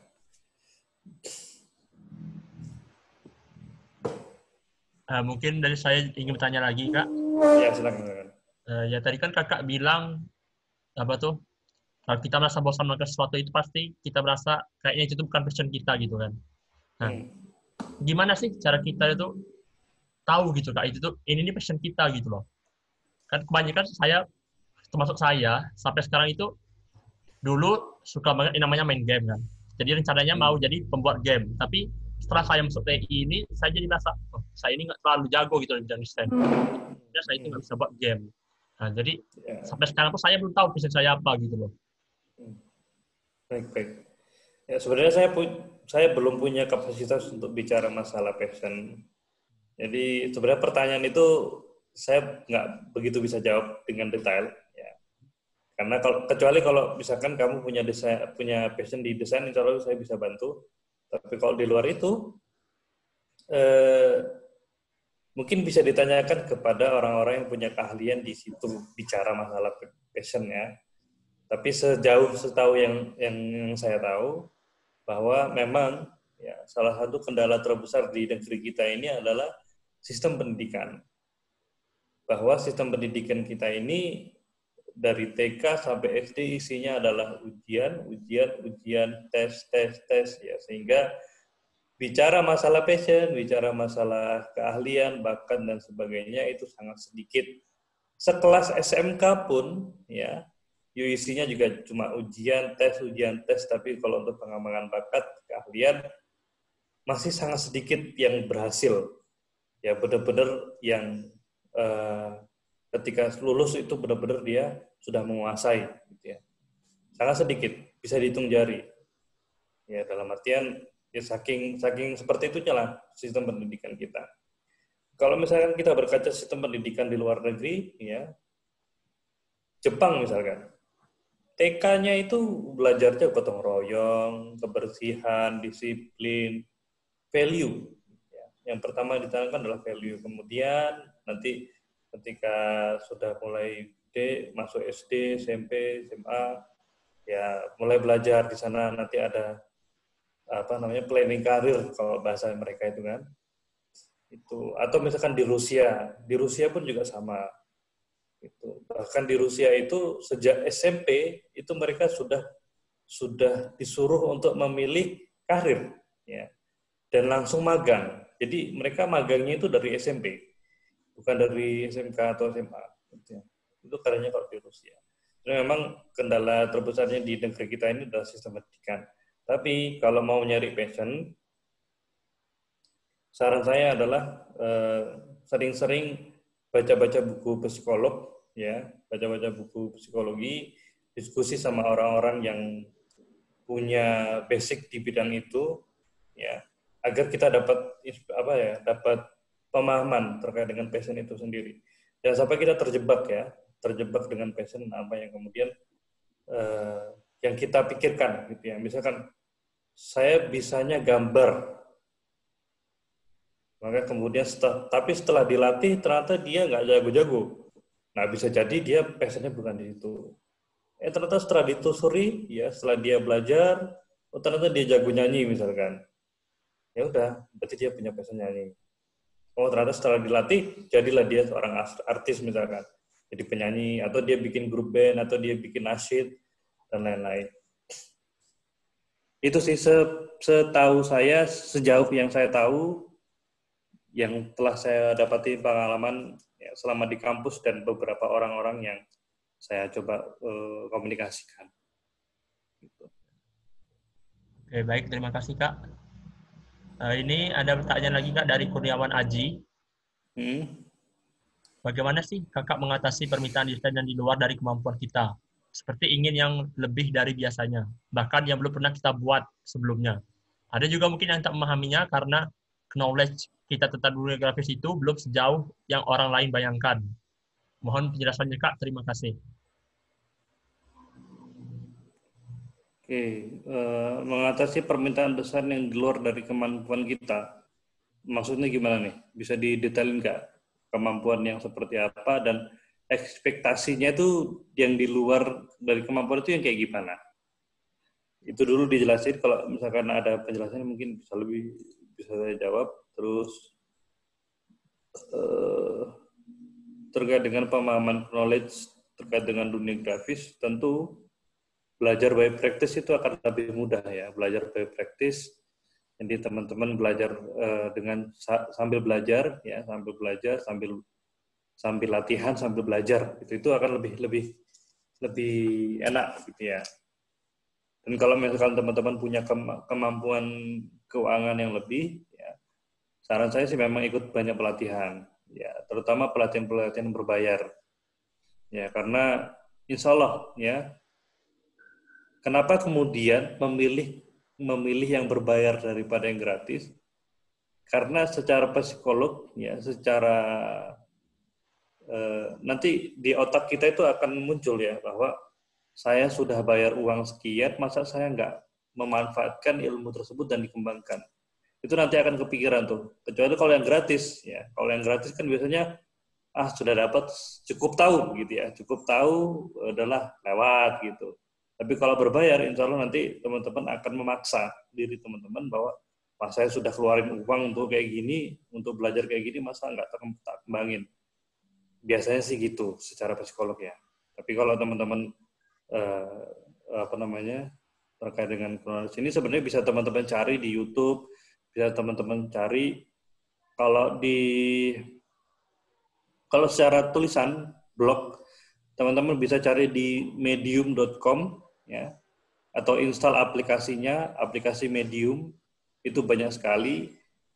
Mungkin dari saya ingin bertanya lagi, Kak. Ya, silakan. Ya tadi kan Kakak bilang apa tuh? Kalau kita merasa bosan melakukan sesuatu itu pasti kita merasa kayaknya itu bukan passion kita gitu kan. Nah, gimana sih cara kita itu tahu gitu Kak, itu tuh ini passion kita gitu loh. Kan kebanyakan termasuk saya sampai sekarang itu dulu suka banget yang namanya main game kan. Jadi rencananya mau jadi pembuat game, tapi setelah saya masuk TI ini saya jadi merasa saya ini nggak terlalu jago gitu di bidang desain. Jadi saya itu nggak bisa buat game. Nah, jadi sampai sekarang tuh saya belum tahu passion saya apa gitu loh. Baik. Ya, sebenarnya saya belum punya kapasitas untuk bicara masalah passion. Jadi sebenarnya pertanyaan itu saya nggak begitu bisa jawab dengan detail. Ya. Karena kecuali kalau misalkan kamu punya passion di desain, insya Allah saya bisa bantu. Tapi kalau di luar itu, mungkin bisa ditanyakan kepada orang-orang yang punya keahlian di situ bicara masalah passion ya. Tapi setahu yang saya tahu bahwa memang ya salah satu kendala terbesar di negeri kita ini adalah sistem pendidikan. Bahwa sistem pendidikan kita ini dari TK sampai SD isinya adalah ujian, tes ya, sehingga bicara masalah passion, bicara masalah keahlian, bakat dan sebagainya itu sangat sedikit. Sekelas SMK pun ya, UIC-nya juga cuma ujian, tes, tapi kalau untuk pengembangan bakat, keahlian masih sangat sedikit yang berhasil. Ya benar-benar yang ketika lulus itu benar-benar dia sudah menguasai, gitu ya. Sangat sedikit, bisa dihitung jari. Ya dalam artian ya saking seperti itu lah sistem pendidikan kita. Kalau misalkan kita berkaca sistem pendidikan di luar negeri, ya Jepang misalkan, TK-nya itu belajarnya gotong royong, kebersihan, disiplin, value. Ya, yang pertama ditanamkan adalah value. Kemudian nanti ketika sudah mulai gede, masuk SD, SMP, SMA, ya mulai belajar di sana nanti ada planning karir kalau bahasa mereka itu kan. Itu atau misalkan di Rusia pun juga sama. Itu bahkan di Rusia itu sejak SMP itu mereka sudah disuruh untuk memilih karir ya dan langsung magang. Jadi mereka magangnya itu dari SMP. Bukan dari SMK atau SMA. Itu caranya kalau di Rusia. Jadi memang kendala terbesarnya di negeri kita ini adalah sistem pendidikan. Tapi kalau mau nyari passion, saran saya adalah sering-sering baca-baca buku psikolog, ya, baca-baca buku psikologi, diskusi sama orang-orang yang punya basic di bidang itu, ya, agar kita dapat pemahaman terkait dengan passion itu sendiri. Jangan sampai kita terjebak dengan passion apa yang kemudian yang kita pikirkan, gitu ya. Misalkan saya bisanya gambar, maka kemudian setelah dilatih ternyata dia nggak jago-jago. Nah bisa jadi dia passionnya bukan di situ. Ternyata setelah ditelusuri, ya setelah dia belajar, ternyata dia jago nyanyi misalkan. Ya udah, berarti dia punya passion nyanyi. Oh ternyata setelah dilatih, jadilah dia seorang artis misalkan. Jadi penyanyi, atau dia bikin grup band, atau dia bikin nasyid, dan lain-lain. Itu sih setahu saya, sejauh yang saya tahu, yang telah saya dapati pengalaman ya, selama di kampus dan beberapa orang-orang yang saya coba komunikasikan. Gitu. Oke, baik. Terima kasih, Kak. Ini ada pertanyaan lagi, Kak, dari Kurniawan Aji. Bagaimana sih Kakak mengatasi permintaan desain yang di luar dari kemampuan kita? Seperti ingin yang lebih dari biasanya, bahkan yang belum pernah kita buat sebelumnya. Ada juga mungkin yang tak memahaminya karena knowledge kita tentang dunia grafis itu belum sejauh yang orang lain bayangkan. Mohon penjelasannya, Kak. Terima kasih. Oke, mengatasi permintaan desain yang di luar dari kemampuan kita, maksudnya gimana nih? Bisa didetailin nggak kemampuan yang seperti apa dan ekspektasinya itu yang di luar dari kemampuan itu yang kayak gimana? Itu dulu dijelasin. Kalau misalkan ada penjelasannya mungkin bisa saya jawab. Terus terkait dengan pemahaman knowledge terkait dengan dunia grafis, tentu belajar by practice itu akan lebih mudah ya. Belajar by practice, jadi teman-teman belajar sambil belajar ya, sambil latihan, sambil belajar. Itu akan lebih enak gitu ya. Dan kalau misalkan teman-teman punya kemampuan keuangan yang lebih, ya, saran saya sih memang ikut banyak pelatihan, ya, terutama pelatihan berbayar, ya, karena insya Allah ya. Kenapa kemudian memilih yang berbayar daripada yang gratis? Karena secara psikolog, ya, nanti di otak kita itu akan muncul ya bahwa saya sudah bayar uang sekian, masa saya nggak memanfaatkan ilmu tersebut dan dikembangkan. Itu nanti akan kepikiran tuh. Kecuali kalau yang gratis, ya. Kalau yang gratis kan biasanya sudah dapat, cukup tahu gitu ya, cukup tahu adalah lewat gitu. Tapi kalau berbayar, insya Allah nanti teman-teman akan memaksa diri teman-teman bahwa saya sudah keluarin uang untuk kayak gini, untuk belajar kayak gini, masa nggak tak kembangin. Biasanya sih gitu secara psikolog ya. Tapi kalau teman-teman terkait dengan kronologis ini sebenarnya bisa teman-teman cari di YouTube, bisa teman-teman cari kalau secara tulisan blog, teman-teman bisa cari di medium.com ya, atau install aplikasinya, aplikasi Medium. Itu banyak sekali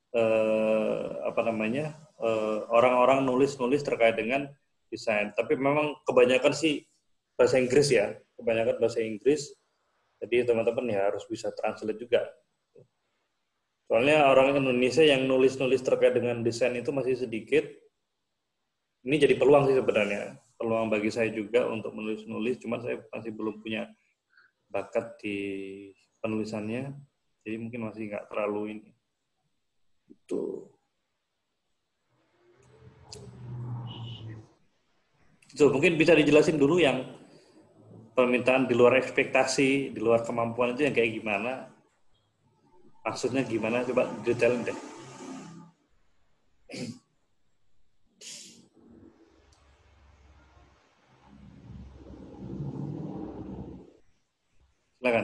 orang-orang nulis terkait dengan desain. Tapi memang kebanyakan sih bahasa Inggris ya, kebanyakan bahasa Inggris. Jadi teman-teman ya harus bisa translate juga. Soalnya orang Indonesia yang nulis-nulis terkait dengan desain itu masih sedikit. Ini jadi peluang sih sebenarnya, peluang bagi saya juga untuk menulis-nulis. Cuma saya masih belum punya bakat di penulisannya, jadi mungkin masih nggak terlalu ini. Itu mungkin bisa dijelasin dulu yang permintaan di luar ekspektasi, di luar kemampuan itu yang kayak gimana? Maksudnya gimana? Coba detailin deh. Silakan.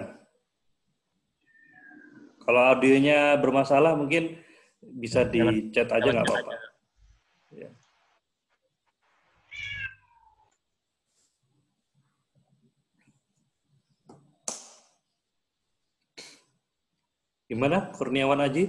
Kalau audionya bermasalah mungkin bisa di chat aja nggak apa-apa. Ya. Gimana Kurniawan Aji?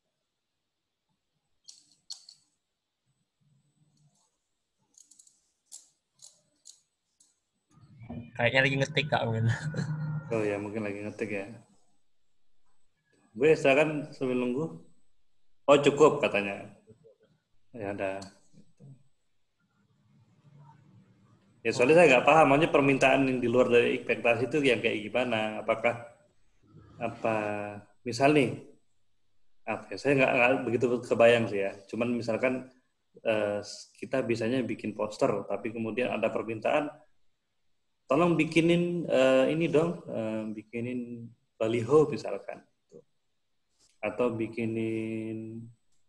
Kayaknya lagi ngetik Kak mungkin. Oh ya, mungkin lagi ngetik ya. Gue silakan sambil nunggu. Oh cukup katanya. Ya ada. Ya soalnya saya nggak paham, maksudnya permintaan yang di luar dari ekspektasi itu yang kayak gimana? Apakah misal nih, saya nggak begitu kebayang sih ya. Cuman misalkan kita bisanya bikin poster, tapi kemudian ada permintaan, tolong bikinin ini dong, bikinin baliho misalkan, atau bikinin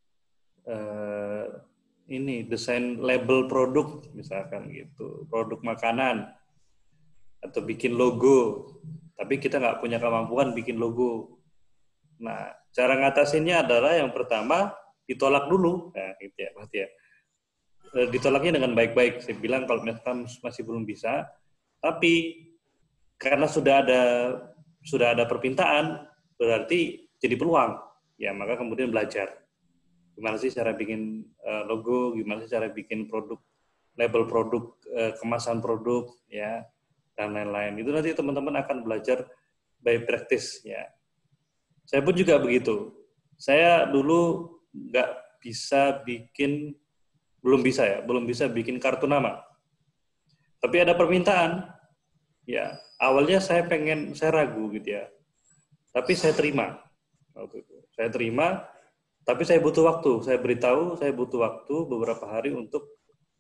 ini desain label produk misalkan gitu, produk makanan, atau bikin logo, tapi kita nggak punya kemampuan bikin logo. Nah, cara ngatasinnya adalah yang pertama ditolak dulu, nah gitu ya, pasti ya. Ditolaknya dengan baik-baik. Saya bilang kalau misalkan masih belum bisa, tapi karena sudah ada permintaan, berarti jadi peluang. Ya, maka kemudian belajar. Gimana sih cara bikin logo, gimana sih cara bikin produk, label produk, kemasan produk, ya, dan lain-lain. Itu nanti teman-teman akan belajar by practice, ya. Saya pun juga begitu. Saya dulu nggak bisa belum bisa bikin kartu nama. Tapi ada permintaan, ya. Awalnya saya ragu gitu ya. Tapi saya terima. Saya terima. Tapi saya butuh waktu. Saya beritahu, saya butuh waktu beberapa hari untuk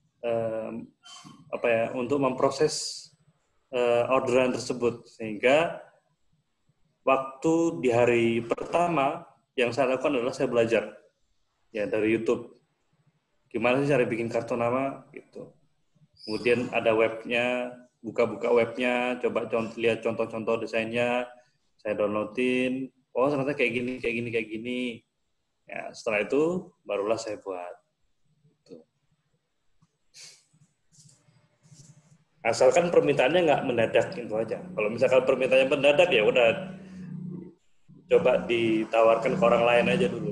untuk memproses orderan tersebut, sehingga waktu di hari pertama yang saya lakukan adalah saya belajar ya dari YouTube. Gimana sih cara bikin kartu nama gitu. Kemudian ada webnya, buka-buka webnya, coba lihat contoh-contoh desainnya, saya downloadin. Oh ternyata kayak gini. Ya, setelah itu barulah saya buat. Gitu. Asalkan permintaannya nggak mendadak itu aja. Kalau misalkan permintaannya mendadak ya udah coba ditawarkan ke orang lain aja dulu.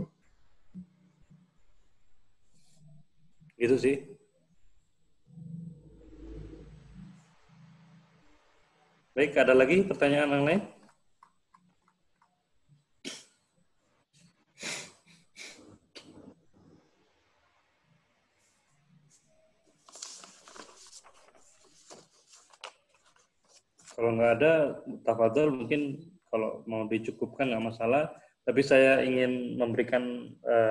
Gitu sih. Baik, ada lagi pertanyaan yang lain? Kalau nggak ada, tafadhol, mungkin kalau mau dicukupkan nggak masalah. Tapi saya ingin memberikan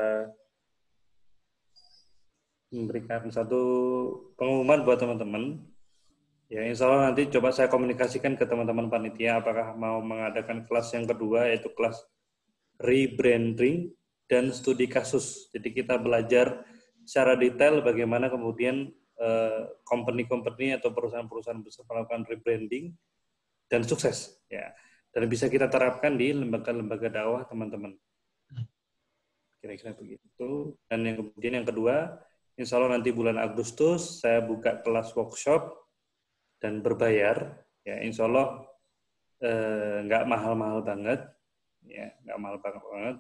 satu pengumuman buat teman-teman. Ya, insya Allah nanti coba saya komunikasikan ke teman-teman panitia apakah mau mengadakan kelas yang kedua, yaitu kelas rebranding dan studi kasus. Jadi kita belajar secara detail bagaimana kemudian company-company atau perusahaan-perusahaan besar melakukan rebranding dan sukses, ya, dan bisa kita terapkan di lembaga-lembaga dakwah teman-teman. Kira-kira begitu. Dan kemudian yang kedua, insya Allah nanti bulan Agustus saya buka kelas workshop dan berbayar, ya, insya Allah nggak mahal-mahal banget, ya, nggak mahal banget.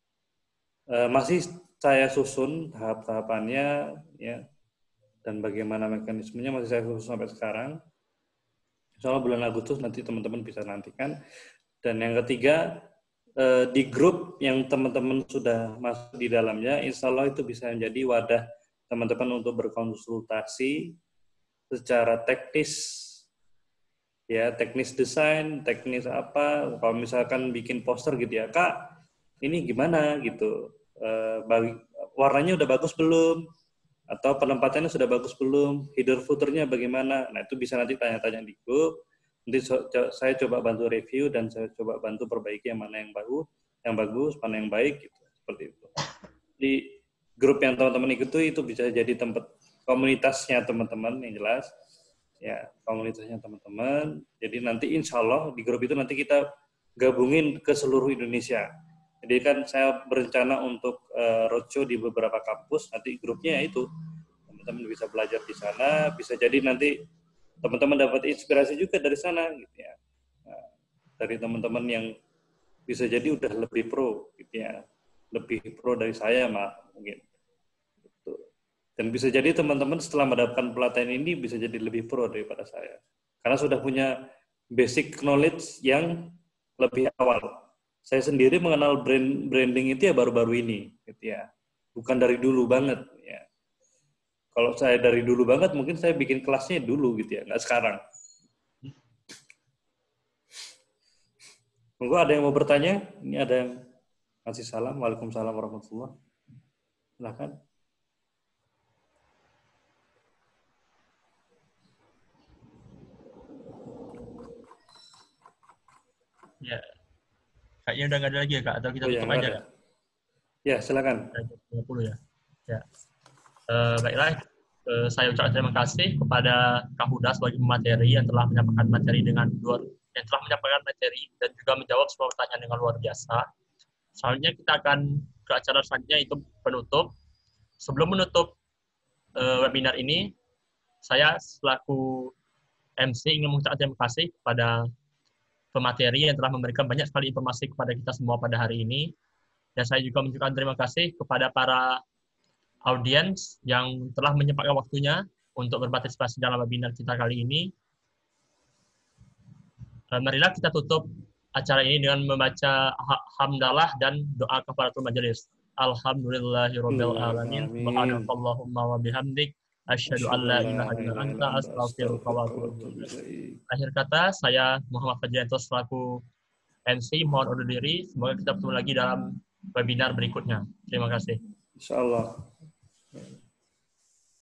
Masih saya susun tahap-tahapannya, ya, dan bagaimana mekanismenya masih saya susun sampai sekarang. Insya Allah bulan Agustus nanti teman-teman bisa nantikan. Dan yang ketiga, di grup yang teman-teman sudah masuk di dalamnya, insya Allah itu bisa menjadi wadah teman-teman untuk berkonsultasi secara teknis, ya, teknis desain, teknis apa, kalau misalkan bikin poster gitu ya, Kak, ini gimana gitu, warnanya udah bagus belum, atau penempatannya sudah bagus belum, header footernya bagaimana. Nah, itu bisa nanti tanya-tanya di grup. Nanti saya coba bantu review dan saya coba bantu perbaiki yang mana yang bagus, mana yang baik, gitu. Seperti itu. Di grup yang teman-teman ikuti itu bisa jadi tempat komunitasnya teman-teman yang jelas, ya, komunitasnya teman-teman. Jadi nanti insya Allah di grup itu nanti kita gabungin ke seluruh Indonesia. Jadi kan saya berencana untuk roadshow di beberapa kampus, nanti grupnya itu teman-teman bisa belajar di sana, bisa jadi nanti teman-teman dapat inspirasi juga dari sana, gitu ya. Nah, dari teman-teman yang bisa jadi udah lebih pro, gitu ya, lebih pro dari saya mungkin. Gitu. Dan bisa jadi teman-teman setelah mendapatkan pelatihan ini bisa jadi lebih pro daripada saya, karena sudah punya basic knowledge yang lebih awal. Saya sendiri mengenal branding itu ya baru-baru ini, gitu ya. Bukan dari dulu banget, ya. Kalau saya dari dulu banget, mungkin saya bikin kelasnya dulu, gitu ya, nggak sekarang. Monggo ada yang mau bertanya? Ini ada yang ngasih salam. Waalaikumsalam warahmatullahi wabarakatuh. Silakan. Ya. Kayaknya udah nggak ada lagi ya, Kak? Atau kita tutup aja, Kak? Ya, silakan. 20 ya. Ya. Baiklah, saya ucapkan terima kasih kepada Kak Huda sebagai pemateri yang telah menyampaikan materi dan juga menjawab semua pertanyaan dengan luar biasa. Selanjutnya kita akan ke acara selanjutnya, itu penutup. Sebelum menutup webinar ini, saya selaku MC ingin mengucapkan terima kasih kepada pemateri yang telah memberikan banyak sekali informasi kepada kita semua pada hari ini. Dan saya juga mengucapkan terima kasih kepada para audiens yang telah menyempatkan waktunya untuk berpartisipasi dalam webinar kita kali ini. Marilah kita tutup acara ini dengan membaca hamdalah dan doa kafaratul majelis. Alhamdulillahirabbil alamin. Subhanakallahumma wa bihamdik asyhadu an la ilaha illa anta astaghfiruka wa atubu ilaik. Akhir kata, saya Muhammad Fajrianto selaku MC mohon undur diri. Semoga kita bertemu lagi dalam webinar berikutnya. Terima kasih. Insyaallah.